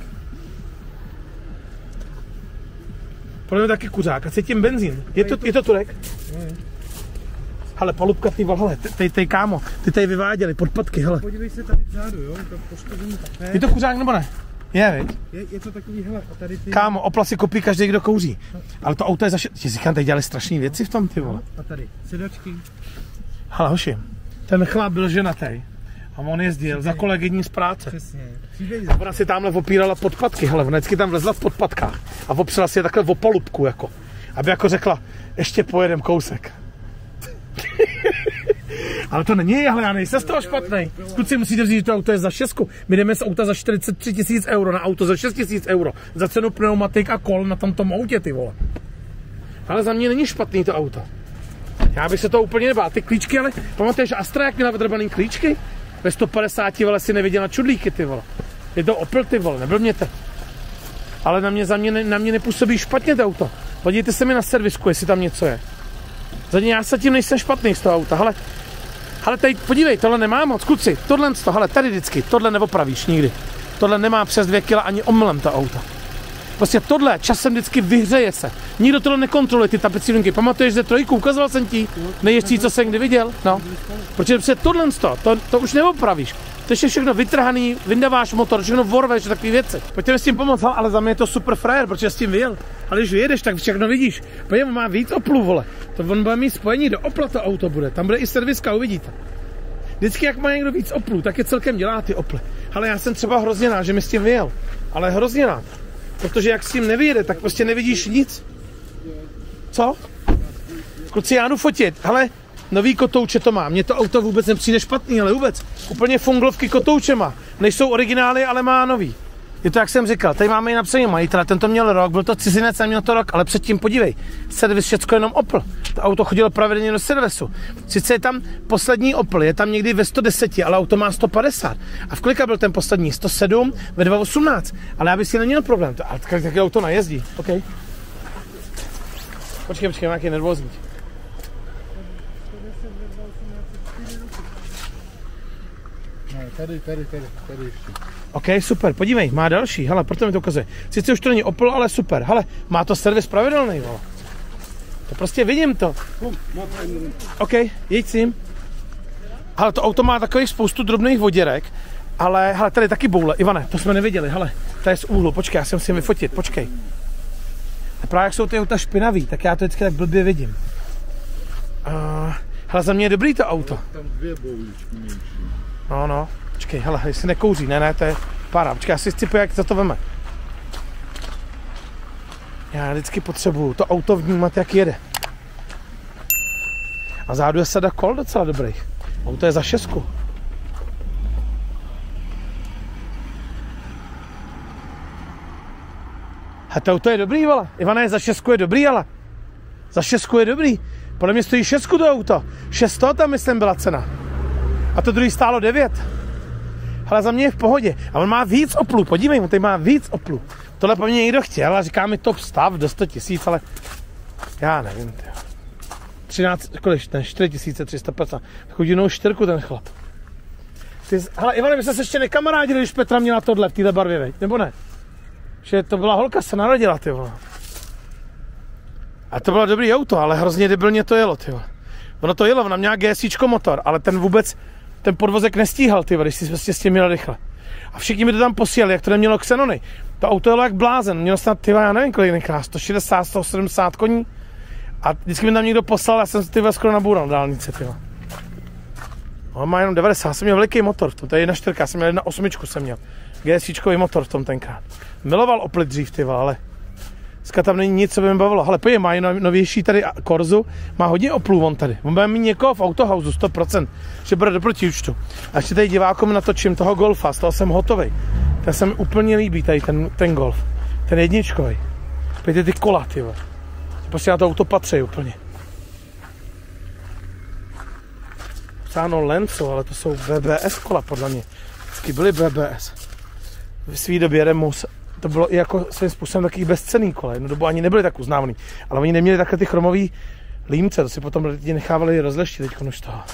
Podle mě taky kuřák a cítím benzín. Je to Turek? Hele, palubka, ty vole, ty kámo, ty tady vyváděli podpadky, hele. Podívej se tady vzadu, jo, to poškozený také. Je to kuřák nebo ne? Je, viď? Je to takový, hele, a tady ty... Kámo, Opla si kopí každý, kdo kouří. Ale to auto je ti říkám, tady dělali strašné věci v tom, ty vole. A tady, sedačky. Hele, hoši, ten chlap byl ženatý. A on jezdil za kolegyní z práce. Přesně. A ona si tamhle opírala podpatky, hele, ona vždycky tam vlezla v podpatkách. A opřela si je takhle o polubku, jako. Aby jako řekla, ještě pojedem kousek. Ale to není, ale já nejsem z toho špatnej. Kluci, musíte říct, že to auto je za 6. My jdeme z auta za 43 000 euro na auto za 6 000 euro. Za cenu pneumatik a kol na tomto autě, ty vole. Ale za mě není špatný to auto. Já bych se to úplně nebál. Ty klíčky, ale pamatuješ Astra, jak měla vytrbaný klíčky? Ve 150, vole, si neviděl na čudlíky, ty vole. Je to Opel, ty vole, neblbněte. Ale na mě nepůsobí špatně to auto. Podívejte se mi na servisku, jestli tam něco je. Za ně já se tím nejsem špatný z toho auta, hele. Ale tady podívej, tohle nemá moc, kluci, tohle, hele, tady vždycky, tohle neopravíš nikdy. Tohle nemá přes 2 kg ani omylem to auto. Prostě tohle časem vždycky vyhřeje se. Nikdo tohle nekontroluje, ty tapicírunky. Pamatuješ ze trojku, ukazoval jsem ti nejjezdcí, co jsem kdy viděl? No. Protože před tohle to už neopravíš. To je všechno vytrhaný, vyndáváš motor, všechno vorveš, takové věci. Pojďte mi s tím pomoct, ale za mě je to super frajer, protože s tím vyjel. Ale když vyjedeš, tak všechno vidíš. Pojďme, má víc Oplu, vole. To on bude mít spojení do Opla, to auto bude. Tam bude i serviska, uvidíte. Vždycky, jak má někdo víc Oplu, tak je celkem dělá ty Oply. Ale já jsem třeba hrozně rád, že mi s tím vyjel. Ale hrozně rád. Protože jak s tím nevyjede, tak prostě nevidíš nic. Co? Kluci, já jdu fotit. Hele, nový kotouče to má. Mně to auto vůbec nepřijde špatný, ale vůbec. Úplně funglovky kotouče má. Nejsou originály, ale má nový. Je to, jak jsem říkal, tady máme i napsaný majitele, ten to měl rok, byl to cizinec a měl to rok, ale předtím podívej, servis všecko jenom Opel. To auto chodilo pravidelně do servisu. Sice je tam poslední Opel, je tam někdy ve 110, ale auto má 150. A v kolika byl ten poslední? 107, ve 218. Ale já bych si neměl problém, ale taky auto najezdí. OK. Počkej, nějaký nervózní. Tady ještě. OK, super, podívej, má další, hele, proto mi to ukazuje. Sice už to není Opel, ale super, hele, má to servis pravidelný, vole. To prostě vidím to. OK, jeď s ním. Hele, to auto má takových spoustu drobných voděrek, ale, hele, tady je taky boule, Ivane, to jsme neviděli, hele, tady je z úhlu, počkej, já si musím vyfotit, počkej. A právě jak jsou ty auta špinavý, tak já to vždycky tak blbě vidím. Hele, za mě je dobrý to auto. Tam 2 bouličky menší. No, počkej, hele, jestli nekouří, ne, to je pára, počkej, já si chci jak za to veme. Já vždycky potřebuju to auto vnímat, jak jede. A zádu je sada kol docela dobrých. Auto je za 6. A to auto je dobrý, vole. Ivane, za 6 je dobrý, ale. Za 6 je dobrý. Podle mě stojí 6 to auto. 600 tam, myslím, byla cena. A to druhý stálo 9. Ale za mě je v pohodě. A on má víc Oplu, podívej, on tady má víc Oplu. Tohle po mně někdo chtěl a říká mi top stav do 100 000, ale já nevím. 4350. Takovou jinou 4 ten chlap. Hele, Ivane, my jsme se ještě nekamarádili, když Petra měla tohle v téhle barvě, veď? Nebo ne? Že to byla holka, se narodila, ty vole. A to bylo dobrý auto, ale hrozně debilně to jelo, ty vole. Ono to jelo, ona měla GSIčko motor, ale ten podvozek nestíhal, ty vole, když si prostě s tím měl rychle. A všichni mi to tam posílali, jak to nemělo xenony. To auto jelo jak blázen, mělo snad, ty vole, já nevím kolik nechrá, 160, 170 koní. A vždycky mi tam někdo poslal, já jsem ty vole skoro naboural na dálnici, ty vole. On má jenom 90, já jsem měl veliký motor v tom, to je 1.4, já jsem měl 1.8 jsem měl. GSIčkový motor v tom tenkrát. Miloval Opel dřív, ty vole, ale dneska tam není nic, co by mi bavilo. Hele, pojď, má novější tady Corzu, má hodně Oplů on tady. On bude mít někoho v autohausu, 100%, že bude do protiúčtu. A ještě tady divákům natočím toho Golfa, z toho jsem hotovej. Ten se mi úplně líbí, tady ten Golf, ten jedničkový. Pojďte ty kola, ty vole. Prostě na to auto patří úplně. Psáno Lenco, ale to jsou BBS kola, podle mě. Vždycky byly BBS. V svý době Remus, to bylo i jako svým způsobem takový bezcenný kola. Jednu dobu ani nebyly tak uznávaný. Ale oni neměli takhle ty chromový límce, to si potom lidi nechávali rozleštit teďko už toho.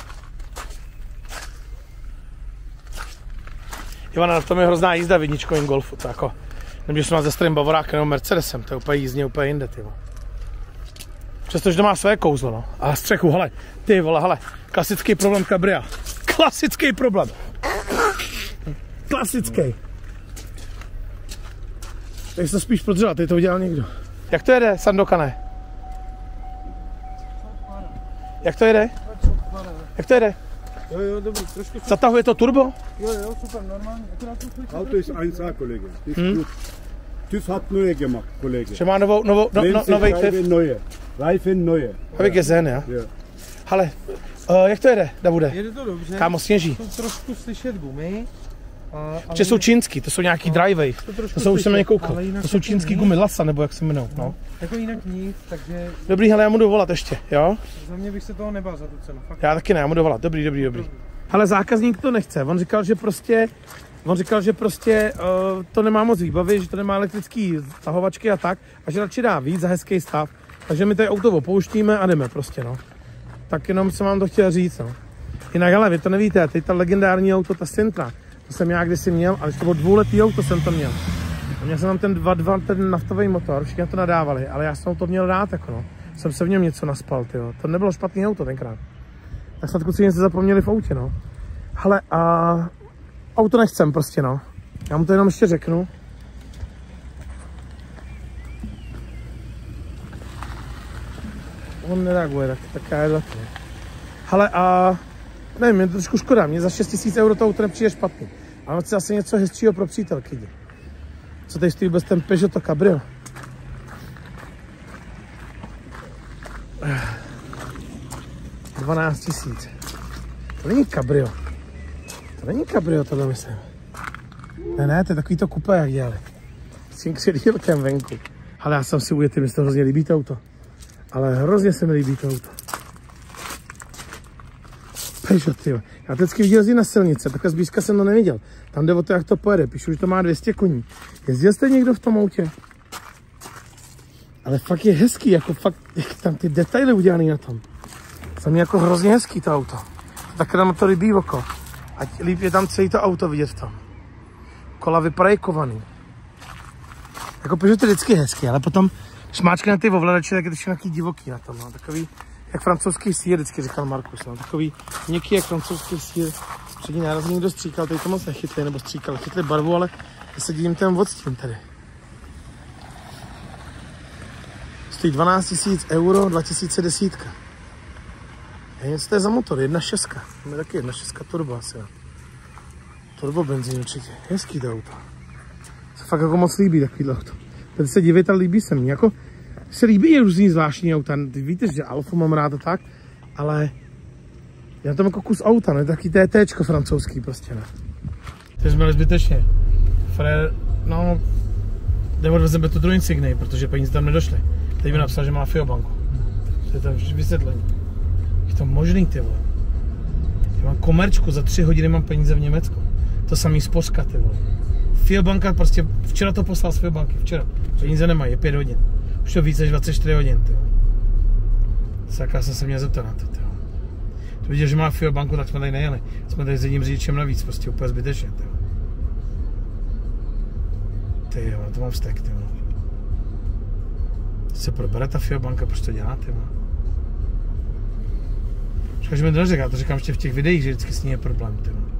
Ivana, v tom je hrozná jízda v jedničkovým Golfu, to jako, nemůžu se má ze starým Bavorákem nebo Mercedesem, to je úplně jízdně úplně jinde, ty vole. Přestože to má své kouzlo, no. A střechu, hele, ty vole, hele, klasický problém Cabria. Klasický problém. Klasický. Tady se to spíš prodřela, tady to udělal někdo. Jak to jede, Sandokane? Jak to jede? Jak to jede? Jo, dobrý, trošku... Zatahuje to turbo? Jo, super, normálně. Auto ist 1A, Kollege. TÜV hat neue gemacht, Kollege. Že má nový TÜV? Reifen neue. Habe ich gesehen, ja. Hele, jak to jede, Davude? Jede to dobře. Kámo, sněží. Jsou trošku slyšet gumy. Že jsou čínský, to jsou nějaký drivey. To jsou, už jsem na ně koukal. To jsou čínský gumy, Lasa, nebo jak se jmenou. No. Jako jinak nic, takže... Dobrý, hele, já mu jdu volat ještě, jo? Za mě bych se toho nebál za tu cenu, fakt. Já taky ne, já mu jdu volat, dobrý. Hele, zákazník to nechce, on říkal, že prostě to nemá moc výbavy, že to nemá elektrický tahovačky a tak, a že radši dá víc za hezký stav. Takže my tady auto opouštíme a jdeme prostě, no. Tak jenom jsem vám to chtěl říct, no. Jinak ale vy to nevíte, teď ta legendární auto, ta Sentra, to jsem já kdysi měl, ale to bylo 2letý auto, jsem to měl. A měl jsem tam ten 2.2, ten naftový motor, všichni to nadávali, ale já jsem to měl rád, jako no. Jsem se v něm něco naspal, tyjo. To nebylo špatný auto tenkrát. Tak snad kluci něco zapomněli v autě, no. Hele, a auto nechcem prostě, no. Já mu to jenom ještě řeknu. On nereaguje, tak já jedu taky. Hele, a nevím, mě to trošku škoda, mě za 6 000 euro to auto nepřijde špatný. Ale chci asi něco hezčího pro přítelky. Co tady stojí vůbec ten Peugeot Cabrio? $12 000. To není Cabrio. To není Cabrio, tohle myslím. Ne, to je takový to kupé, jak dělali. S tím křidílkem venku. Ale já jsem si ujetý, mi se to hrozně líbí to auto. Ale hrozně se mi líbí to auto. Peugeot, tyjo. Já to vždycky viděl na silnice, takhle zblízka jsem to neviděl. Tam jde o to, jak to pojede. Píšu, že to má 200 koní. Jezdil jste někdo v tom autě? Ale fakt je hezký, jako fakt, jak tam ty detaily udělaný na tom. Za mě jako hrozně hezký to auto. Tak nám to líbí oko. A líp je tam celé to auto vidět v tom. Kola vypadají kovaný. Jako Peugeot je vždycky hezký, ale potom šmáčky na ty ovladače, tak je to nějaký divoký na tom. No. Takový, jak francouzský sýr, vždycky říkal Markus. No. Takový měkký, jak francouzský sýr. Přední náraz někdo stříkal, tady to moc nechytli, nebo stříkal. Chytli barvu, ale já se divím ten odstín tady. Stojí 12 000 euro, 2010. Co to je za motor? 1.6. To je taky 1.6 turbo asi. Turbo benzín určitě. Hezký to auto. Se fakt jako moc líbí takovýhle auto. Teď se divit, ale líbí se mi. Jako se líbí i různý zvláštní auta. Víte, že Alfu mám rád a tak, ale já tam jako kus auta, ne? Taký TTčko francouzský prostě, ne? Teď jsme byli zbytečně. Frér, no, odvezeme tu druhý Insigny, protože peníze tam nedošly. Teď mi napsal, že má FIO-banku. To je tam vysvětlení. Je to možný, ty vole. Já mám komerčku, za 3 hodiny mám peníze v Německu. To samý z Polska, ty vole. FIO-banka prostě, včera to poslal z FIO-banky, včera. Peníze nemají, je 5 hodin. Už to více než 24 hodin, ty vole. Tak já jsem se měl zeptat na to, ty vole. To viděl, že má FIO-banku, tak jsme tady nejeli. Jsme tady s jedním řidičem navíc, prostě úplně zbytečně, ty vole. Ty vole, to mám vztek, ty vole. Se probere ta FIO-banka, proč to dělá, ty vole? Že mi to neřekl, já to říkám ještě v těch videích, že vždycky s ní je problém, ty vole.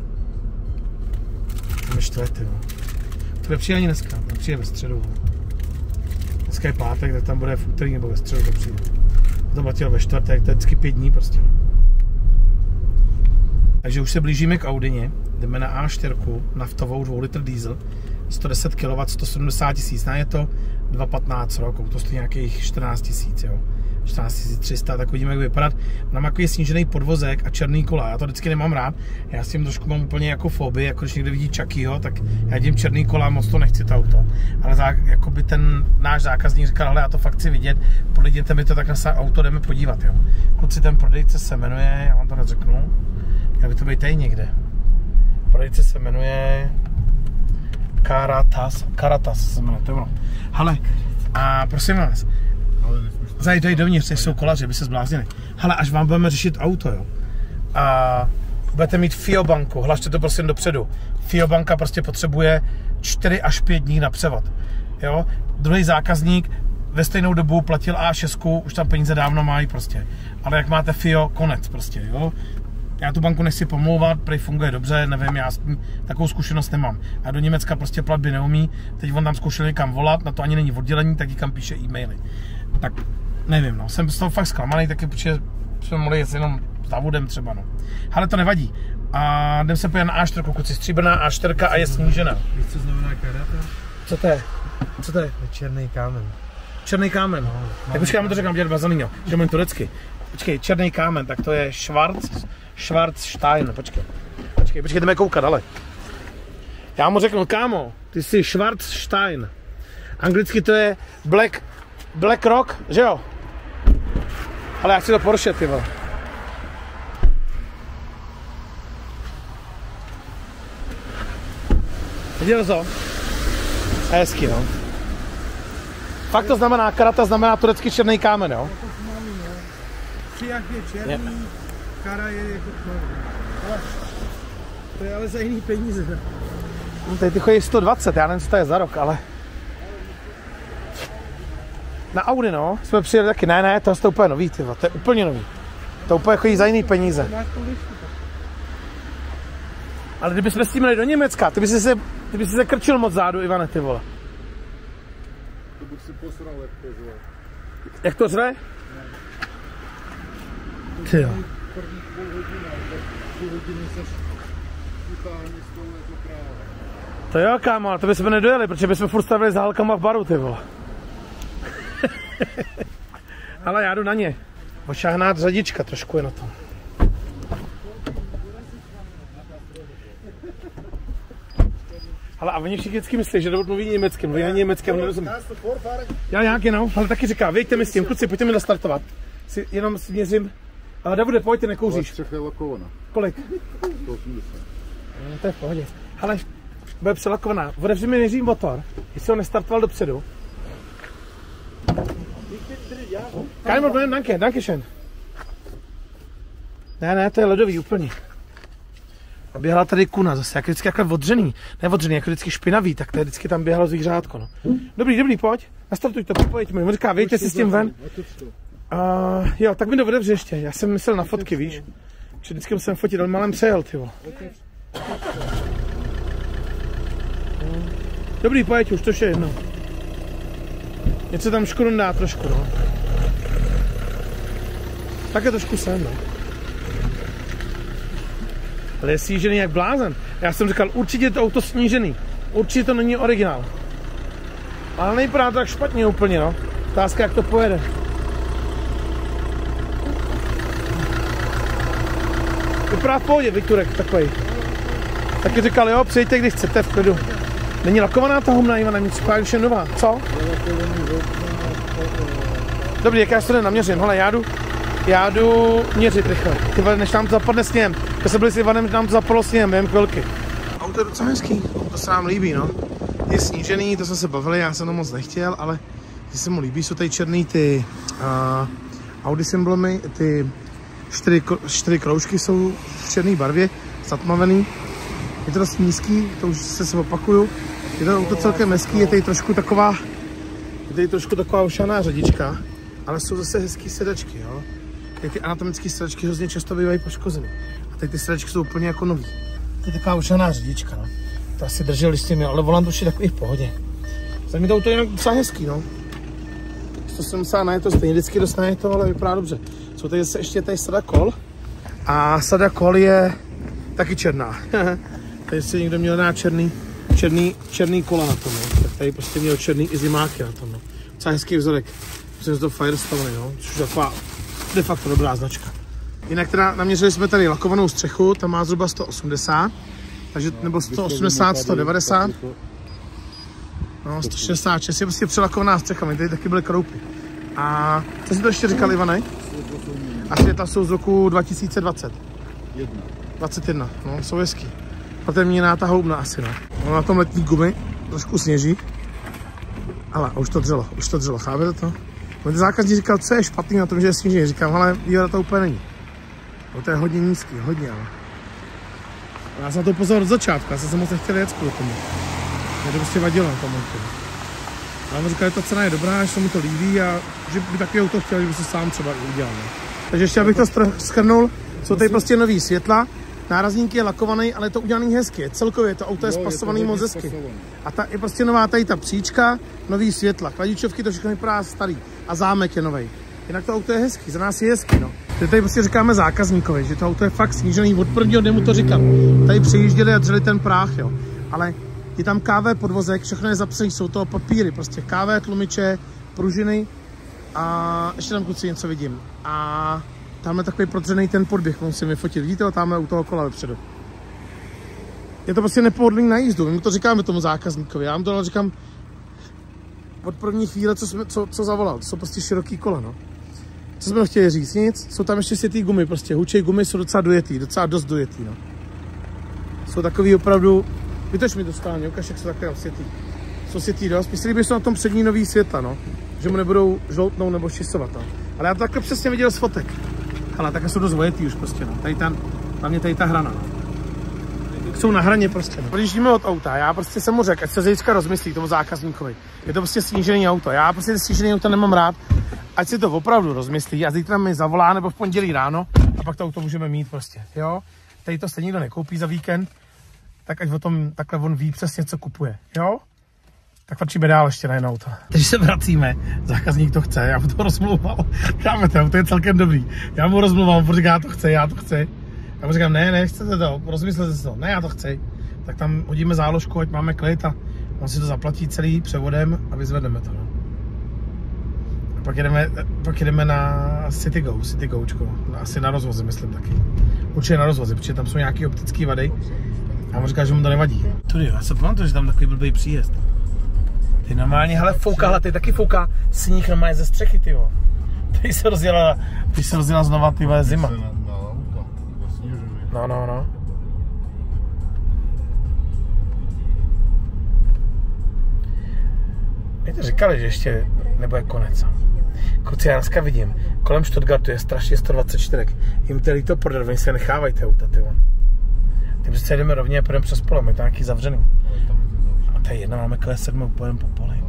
To mi štve, ty vole. To nepřijde ani dneska, to přijde ve středu. Dneska je pátek, tak tam bude v úterý nebo ve středu to přijde. To platilo ve čtvrtek, to je vždycky 5 dní prostě. Takže už se blížíme k Audině, jdeme na A4, naftovou 2 litr diesel, 110 kW, 170 000, na je to 2,15 roku, to stojí nějakých 14 000, jo. 14 300, tak uvidíme, jak vypadat. Mám takový snížený podvozek a černý kola, já to vždycky nemám rád, já s tím trošku mám úplně jako fobii, jako když někdo vidí Chuckyho, tak já tím černý kola, moc to nechci to auto. Ale jakoby ten náš zákazník říkal, ale já to fakt chci vidět, podejděte mi to, tak na auto jdeme podívat, jo. Kluci, ten prodejce se jmenuje, já vám to neřeknu, já by to být tady někde. Prodejce se jmenuje Caratas se jmenuje, to je ono. Hele, a prosím vás, zajď dovnitř, jsou kolaři, by se zbláznili. Hele, až vám budeme řešit auto, jo, a budete mít FIO-banku, hlašte to prosím dopředu. FIO-banka prostě potřebuje 4 až 5 dní na převod, jo. Druhý zákazník ve stejnou dobu platil A6, už tam peníze dávno mají prostě. Ale jak máte FIO, konec prostě, jo. Já tu banku nechci pomlouvat, prej funguje dobře, nevím, já takovou zkušenost nemám. A do Německa prostě platby neumí, teď on tam zkoušel někam volat, na to ani není oddělení, tak kam píše e-maily. Tak nevím, no, jsem z toho fakt zklamaný, taky protože jsme mohli jet jenom závodem třeba, no. Ale to nevadí. A jdem se podívat na A4, kluci, stříbrná A4 a je snížená. Víš, co znamená karata? Co to je? Co to je? Černý kámen. Černý kámen. No, tak počkej, já mu to řekám, dělat bazalíňo, že mluvím turecky. Počkej, černý kámen, tak to je Schwarzstein, počkej, jdeme koukat, ale. Já mu řeknu, kámo, ty jsi Schwarzstein. Anglicky to je Black Rock, že jo? Ale já chci to Porsche, ty vole. Viděl to? Hezky, no. Fakt to znamená, karata znamená turecký černý kámen, jo? Tři jak je černý, kara je jako tmavý. To je ale za jiný peníze. No, tady ty chodí 120, já nevím, co to je za rok, ale... Na Audi, no, jsme přijeli taky, ne, to je úplně nový, tyvo, to je úplně nový. To úplně chodí za jiný peníze. Ale kdybychom s tím měli do Německa, ty by si se krčil moc zádu, Ivane, ty vole. To bych si posral, jak to řve. Jak to řve? Ty jo. První půl hodiny seš utáhni s tou jako kráva. To jo, kámo, ale to bychom nedojeli, protože bychom furt stavili za halkama v baru, ty vole. Ale já jdu na ně. Ošahnát řadička trošku je na tom. Ale a oni všichni myslí, že mluví německým, já německým nerozumím. Já nějaký, no, ale taky říká, vyjďte mi s tím, kluci, pojďte mi nastartovat. Jenom si měřím. Davide, pojďte, nekouříš. Kolik? 180. No, to je v pohodě. Ale bude přelakovaná. Otevři mi nejdřív motor, jestli ho nestartoval dopředu. Kein Problem, danke schön. Ne, to je ledový úplně. A běhala tady kuna zase, jak vždycky jako odřený, jako vždycky špinavý, tak tady vždycky tam běhalo zvířátko, no. Dobrý, pojď, nastartuj to, pojď mi. On říká, vyjďte si s tím ven. Jo, tak mi to odevři ještě, já jsem myslel na fotky, víš. Že vždycky musím fotit, ale malem přejel, ty vole. Dobrý, pojď už, to je jedno. Něco tam škodu dá trošku, no. Také trošku sem, no. Ale je snížený jak blázen. Já jsem říkal, určitě je to auto snížený. Určitě to není originál. Ale nejprve tak špatně úplně, no. Otázka, jak to pojede. Vypadá v pohodě, Vikturek, takový. Taky říkal, jo, přijďte, když chcete, v klidu. Není lakovaná ta humna, Ivana, nic, už je nová, co? Dobrý, jak já se to naměřím, hele, já jdu měřit rychle, ty vole, než nám to zapadne sněm. My jsme byli s Ivanem, že nám to zapadlo sněm, během chvilky. Auto je docela hezký, to se nám líbí, no. Je snížený, to jsme se bavili, já jsem to moc nechtěl, ale že se mu líbí, jsou tady černý ty Audi symboly, ty 4 kroužky jsou v černé barvě, zatmavený. Je to dost nízký, to už se opakuju. Je to auto celkem hezký, je tady trošku taková ošaná řadička, ale jsou zase hezký sedačky, jo. Ty anatomické sedačky hrozně často bývají poškozeny. A tady ty sedačky jsou úplně jako nový. To je taková ošaná řadička, no. To asi drželi s těmi, ale volant už je takový v pohodě. Za mě to auto je docela hezký, no. 170 na je to stejně, vždycky dostane to, ale vypadá dobře. Jsou tady zase ještě tady sada kol. A sada kol je taky černá. Tady si někdo měl dát černý kola na tom, no. Tak tady prostě měl černý i zimáky na tom, no. Docela hezký vzorek. Myslím, že to Firestone, no. Což je taková de facto dobrá značka. Jinak teda naměřili jsme tady lakovanou střechu, ta má zhruba 180, takže, nebo 180, 190. No, 166 je prostě přelakovaná střecha, my tady taky byly kroupy. A co jsi to ještě říkal, Ivane? A světla jsou z roku 2020. 21, no, jsou hezký. A to je měná ta houbna asi, no. No, na tom letní gumy, trošku sněží. Ale už to dřelo, chápete to? Můj zákazník říkal, co je špatný na tom, že je sněží. Říkám, ale výhoda to úplně není. No, to je hodně nízký, hodně, ale. Já jsem na to pozor od začátku, já jsem se moc nechtěl jet kvůli tomu. Mě to prostě vadilo na tom autu. Ale on říkal, že ta cena je dobrá, že se mu to líbí a že by takový auto chtěl, že by se sám třeba udělal. Ne? Takže ještě abych to shrnul, jsou tady prostě nový světla, nárazník je lakovaný, ale je to udělaný hezky. Celkově to auto je spasovaný moc hezky. A ta je prostě nová tady ta příčka, nový světla, kladičovky, to všechno vypadá starý a zámek je nový. Jinak to auto je hezký, za nás je hezký, no. Tady prostě říkáme zákazníkovi, že to auto je fakt snížený, od prvního dne mu to říkám. Tady přijížděli a dřeli ten práh, jo. Ale je tam KV podvozek, všechno je zapsané, jsou to papíry, prostě KV, tlumiče, pružiny a ještě tam kluci něco vidím. A tam je takový prodřený ten podběh, musím vyfotit, vidíte ho, tam je u toho kola vepředu. Je to prostě nepohodlný na jízdu, my to říkáme tomu zákazníkovi, já vám to říkám od první chvíle, co zavolal, to jsou prostě široký kola, no. Co jsme chtěli říct, nic, jsou tam ještě světý gumy, prostě hučej gumy jsou docela dojetý, docela dost dojetý, no. Jsou takový opravdu, vytoč mi to stání, ukaž, jak jsou takové světý. Jsou světý dost, myslím, že jsou na tom přední nový světla, no. Že mu nebudou žloutnout nebo šisovat, no. Ale já to takhle přesně viděl z fotek. Ale takhle jsou dost vojetý už prostě, no. Tady Hlavně tady ta hrana. Jsou na hraně prostě. Odjíždíme od auta, já prostě jsem mu řekl, ať se získa rozmyslí tomu zákazníkovi. Je to prostě snížený auto, já prostě snížený auto nemám rád, ať si to opravdu rozmyslí a zítra mi zavolá nebo v pondělí ráno a pak to auto můžeme mít prostě, jo. Tady to se nikdo nekoupí za víkend, tak ať o tom takhle on ví přesně, co kupuje, jo. Tak patříme dál ještě na jedno auto. Takže se vracíme, zákazník to chce, já mu to rozmlouval, dáme to, auto je celkem dobrý. Já mu rozmlouvám, protože já to chci. Já mu říkám, ne, chcete to, rozmyslete si to, ne, já to chci. Tak tam hodíme záložku, ať máme klid a on si to zaplatí celý převodem a vyzvedneme to. No. A pak jedeme na Citygoučko, asi na rozvozy, myslím taky. Určitě na rozvozy, protože tam jsou nějaké optické vady. A on říká, že mu to nevadí. Tudy, já se pamatuju, že tam takový blbý příjezd. Ty normálně, hele, fouká, ty taky fouká sníh normálně ze střechy, tyjo. Teď se rozjela znova, ty vole, zima. No. Mě to říkali, že ještě nebude konec. Kluci, já dneska vidím, kolem Stuttgartu je strašně 124. Jim to líto prodat, oni se nechávají ty auta, ty. Ty přece jdeme rovně a půjdeme přes pole, je to nějaký zavřený. A tady jedna máme Q7, pojedeme po poli.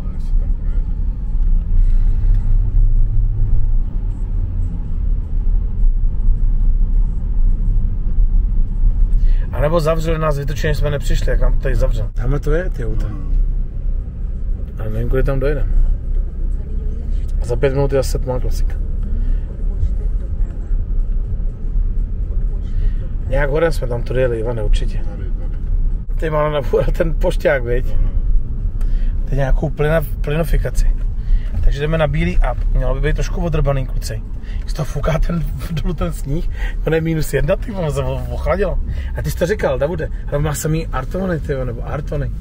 A nebo zavřeli nás vytočeně, jsme nepřišli, jak nám to tady zavřel. Tamhle to je, ty auta. Ale nevím, kudy tam dojedeme. A za 5 minut je zase tmá klasika. Nějak horem jsme tam tudy jeli, Ivane, určitě. Tady máme nabůrat ten pošťák, viď? Teď nějakou plynofikaci. Takže jdeme na bílý up. Mělo by být trošku odrbaný, kluci. Když to fouká dolů ten sníh, on je -1, ty on se ochladilo. A ty jsi to říkal, Davude, ale má samý Artony, ty nebo Artony.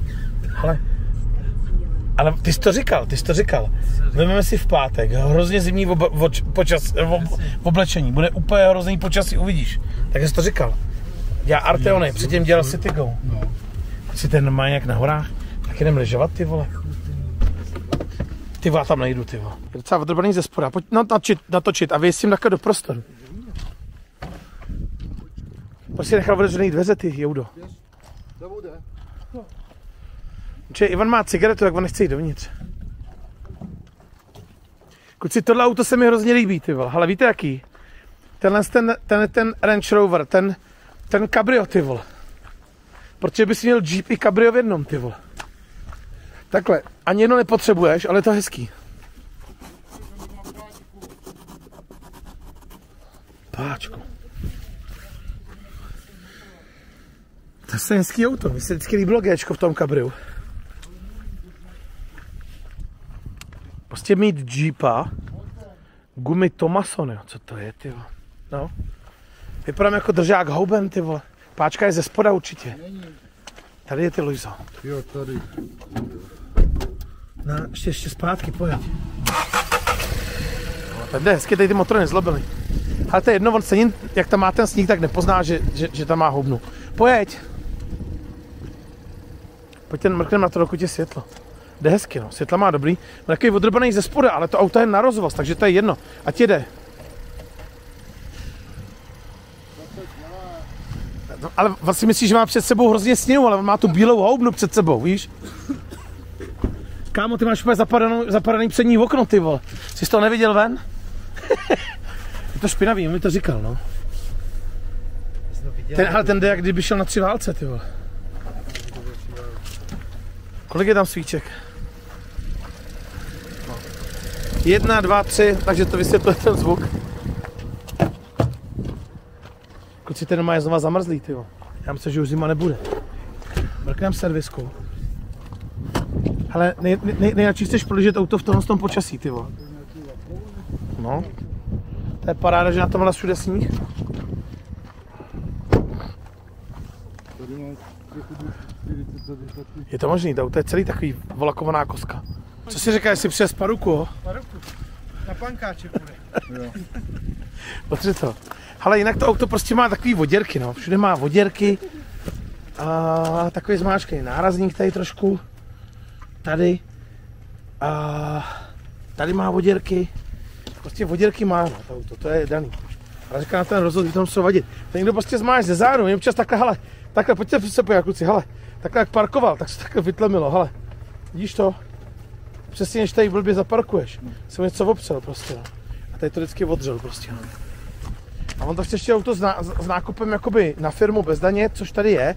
Ale ty jsi to říkal. Vezmeme si v pátek hrozně zimní oblečení. Bude úplně hrozný počasí, uvidíš. Tak jsi to říkal. Já Arteony, předtím dělal Citygou. Si ten má nějak na horách, tak jdem ležovat, ty vole. Ty vole, tam nejdu, ty vole. Je docela odrbaný ze spoda, pojď natočit a vyjít s tím takhle do prostoru. Proč si nechal otevřený dveře, ty, Joudo? Čiže Ivan má cigaretu, jak on nechce jít dovnitř. Kluci, tohle auto se mi hrozně líbí, ty vole. Ale víte jaký? Ten Range Rover, ten Cabrio, ty vole. Protože bys měl Jeep i Cabrio v jednom, ty vole. Takhle, ani jedno nepotřebuješ, ale je to hezký. Páčko. To je hezký auto, mi se vždycky líbilo Gčko v tom Cabriu. Prostě mít Jeepa, gumy Thomasony, co to je, ty vole. No. Vypadám jako držák houben, ty vole. Páčka je ze spoda určitě. Tady je ty, Luizo. Jo, tady. No, ještě zpátky, pojď. Tady je hezky, tady ty motory nezlobily. Ale to je jedno, on stejně, jak tam má ten sníh, tak nepozná, že tam má houbnu. Pojď. Pojď ten mrknem na to, dokud je světlo. Jde hezky, no, světla má dobrý. On takový odrbaný ze spoda, ale to auto je na rozvoz, takže to je jedno. Ať jede. No, ale vlastně myslíš, že má před sebou hrozně sněhu, ale on má tu bílou houbnu před sebou, víš? Kámo, ty máš úplně zapadaný přední okno, ty vole. Jsi to neviděl ven? Je to špinavý, on mi to říkal, no. Ten jde, jak kdyby šel na 3 válce, ty vole. Kolik je tam svíček? 1, 2, 3, takže to vysvětluje ten zvuk. Kluci, ten doma je znova zamrzlý, ty vole. Já myslím, že už zima nebude. Mrkneme serviskou. Ale nejradši chceš proležet auto v tom počasí, ty vole. No. To je paráda, že na tomhle všude sníh. Je to možný, to je celý takový volakovaná koska. Co si říká, jestli přes Paruku, ho? Paruku. Na pankáče bude. Potřeba to. Ale jinak to auto prostě má takový voděrky, no. Všude má voděrky. A takový zmáčkej nárazník tady trošku. Tady. A tady má voděrky. Prostě voděrky má, no, to auto, to je daný. Ale říká na ten rozhod, by to muselo vadit. Ten někdo prostě zmáš ze zádu, mě občas takhle, hele, takhle, pojďte se pojít, kluci, hele, takhle jak parkoval, tak se takhle vytlemilo, hele. Vidíš to? Přesně, než tady blbě zaparkuješ. Jsem něco opřel prostě, no. A tady to vždycky odřel prostě, no. A on to chce ještě auto s nákupem jakoby na firmu bez daně, což tady je.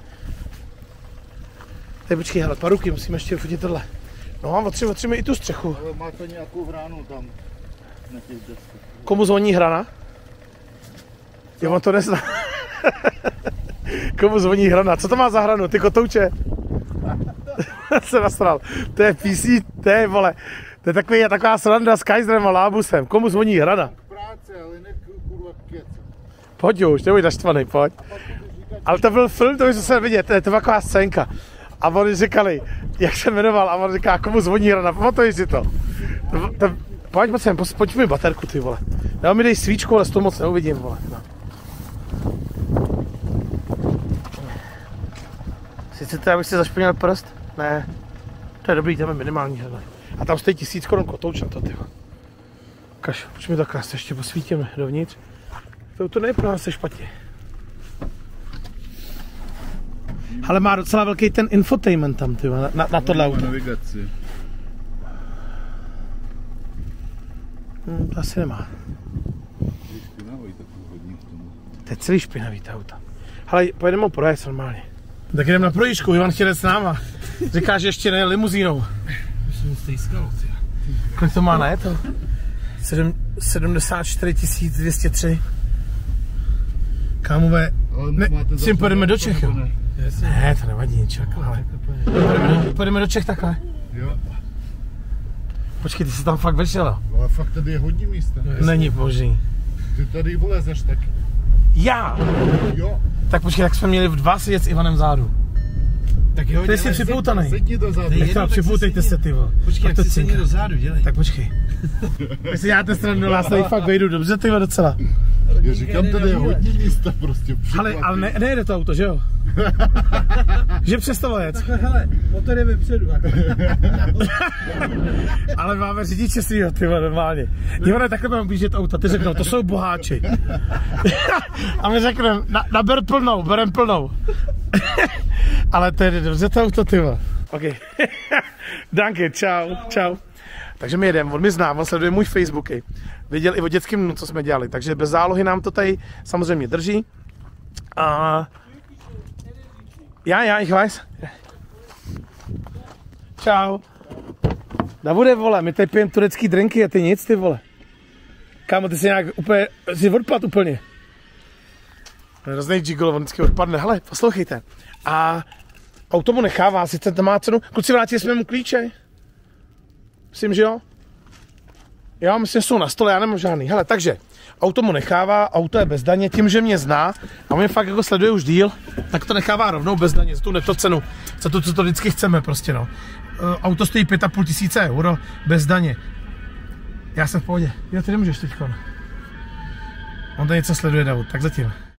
Tady počkej, hele, paruky, musíme ještě fotit tohle. No a otříme i tu střechu. Ale máte nějakou hránu tam na těch deskách. Komu zvoní hrana? Jo, on to nezná. Komu zvoní hrana? Co to má za hranu? Ty kotouče? Se nasral. To je PC, to je, vole. To je taková sranda s Kaiserem a Lábusem. Komu zvoní hrana? Práce, ale ne kurva kec. Pojď už, nebuď naštvaný, pojď. Ale to byl film, to už se vidět, to je taková scénka. A oni říkali, jak se jmenoval, a on říká, komu zvoní hrana, pamatuješ si to? Pojď sem, pojď mi baterku, ty vole. Dám mi dej svíčku, ale s toho moc neuvidím, vole. No. Sice to, abych si zašpinil prst? Ne. To je dobrý, tam je minimální hrana. A tam stojí 1000 korun kotouč na to, ty vole. Kaž, pojď mi takhle, ještě posvítíme dovnitř. To není pro nás špatně. Ale má docela velký ten infotainment tam, ty vole, na tohle auto. Navigaci. To asi nemá. To je celý špinavý ta auta. Hele, pojedeme ho projet normálně. Tak jdem na projížďku, Ivan chtěl s náma. Říká, že ještě ne limuzínou. Už jsem stejskal, ty. Kolik to má na to? 74 203. Kámové, ne, s tím pojedeme do Čech, jo? Ne, to nevadí ničak, ale pojedeme do Čech takhle. Jo. Počkej, ty jsi tam fakt vešel. Ale fakt tady je hodně místa. Není možný. Ty tady vylezeš taky. Já? Jo. Tak počkej, tak jsme měli v 2 sedět s Ivanem vzadu. Tak jo, Ty jsi připoutanej. Sedni do zádu. Tak to připoutejte se, ty vole. Počkej, jak si sedni do zádu, dělej. Tak počkej. Vy si děláte stranu, já se tady fakt vejdu dobře, tyhle docela. Já říkám, tady je hodně místa prostě. Ale nejde to auto, že jo? Že přestalo jet. Takhle, hele, motor je vepředu. Ale máme řidiče svýho, ty vole, normálně. Ivane, takhle budeme běžet auta, ty řeknou, to jsou boháči. A my řekneme, naber plnou, berem plnou. Ale to je dobře to auto, ty vole. OK. Danke, čau. Takže my jedeme, on mi zná, on sleduje můj Facebooky. Viděl i o dětském dnu, co jsme dělali, takže bez zálohy nám to tady samozřejmě drží. A... Já, ich weiß. Čau. Davide, vole, my tady pijeme turecký drinky a ty nic, ty vole. Kámo, ty jsi nějak úplně, jsi odpad úplně. Hrozný gigolo, on vždycky odpadne. Hele, poslouchejte. A auto mu nechává, sice to má cenu. Kluci, vrátili jsme mu klíče. Myslím, že jo? Já myslím, že jsou na stole, já nemám žádný. Hele, takže, auto mu nechává, auto je bez daně, tím, že mě zná a mě fakt jako sleduje už díl, tak to nechává rovnou bez daně, za tu netocenu, za to, co to vždycky chceme prostě, no. Auto stojí 5 500 euro, bez daně. Já jsem v pohodě. Jo, ty nemůžeš teďkon. On to něco sleduje, David, tak zatím.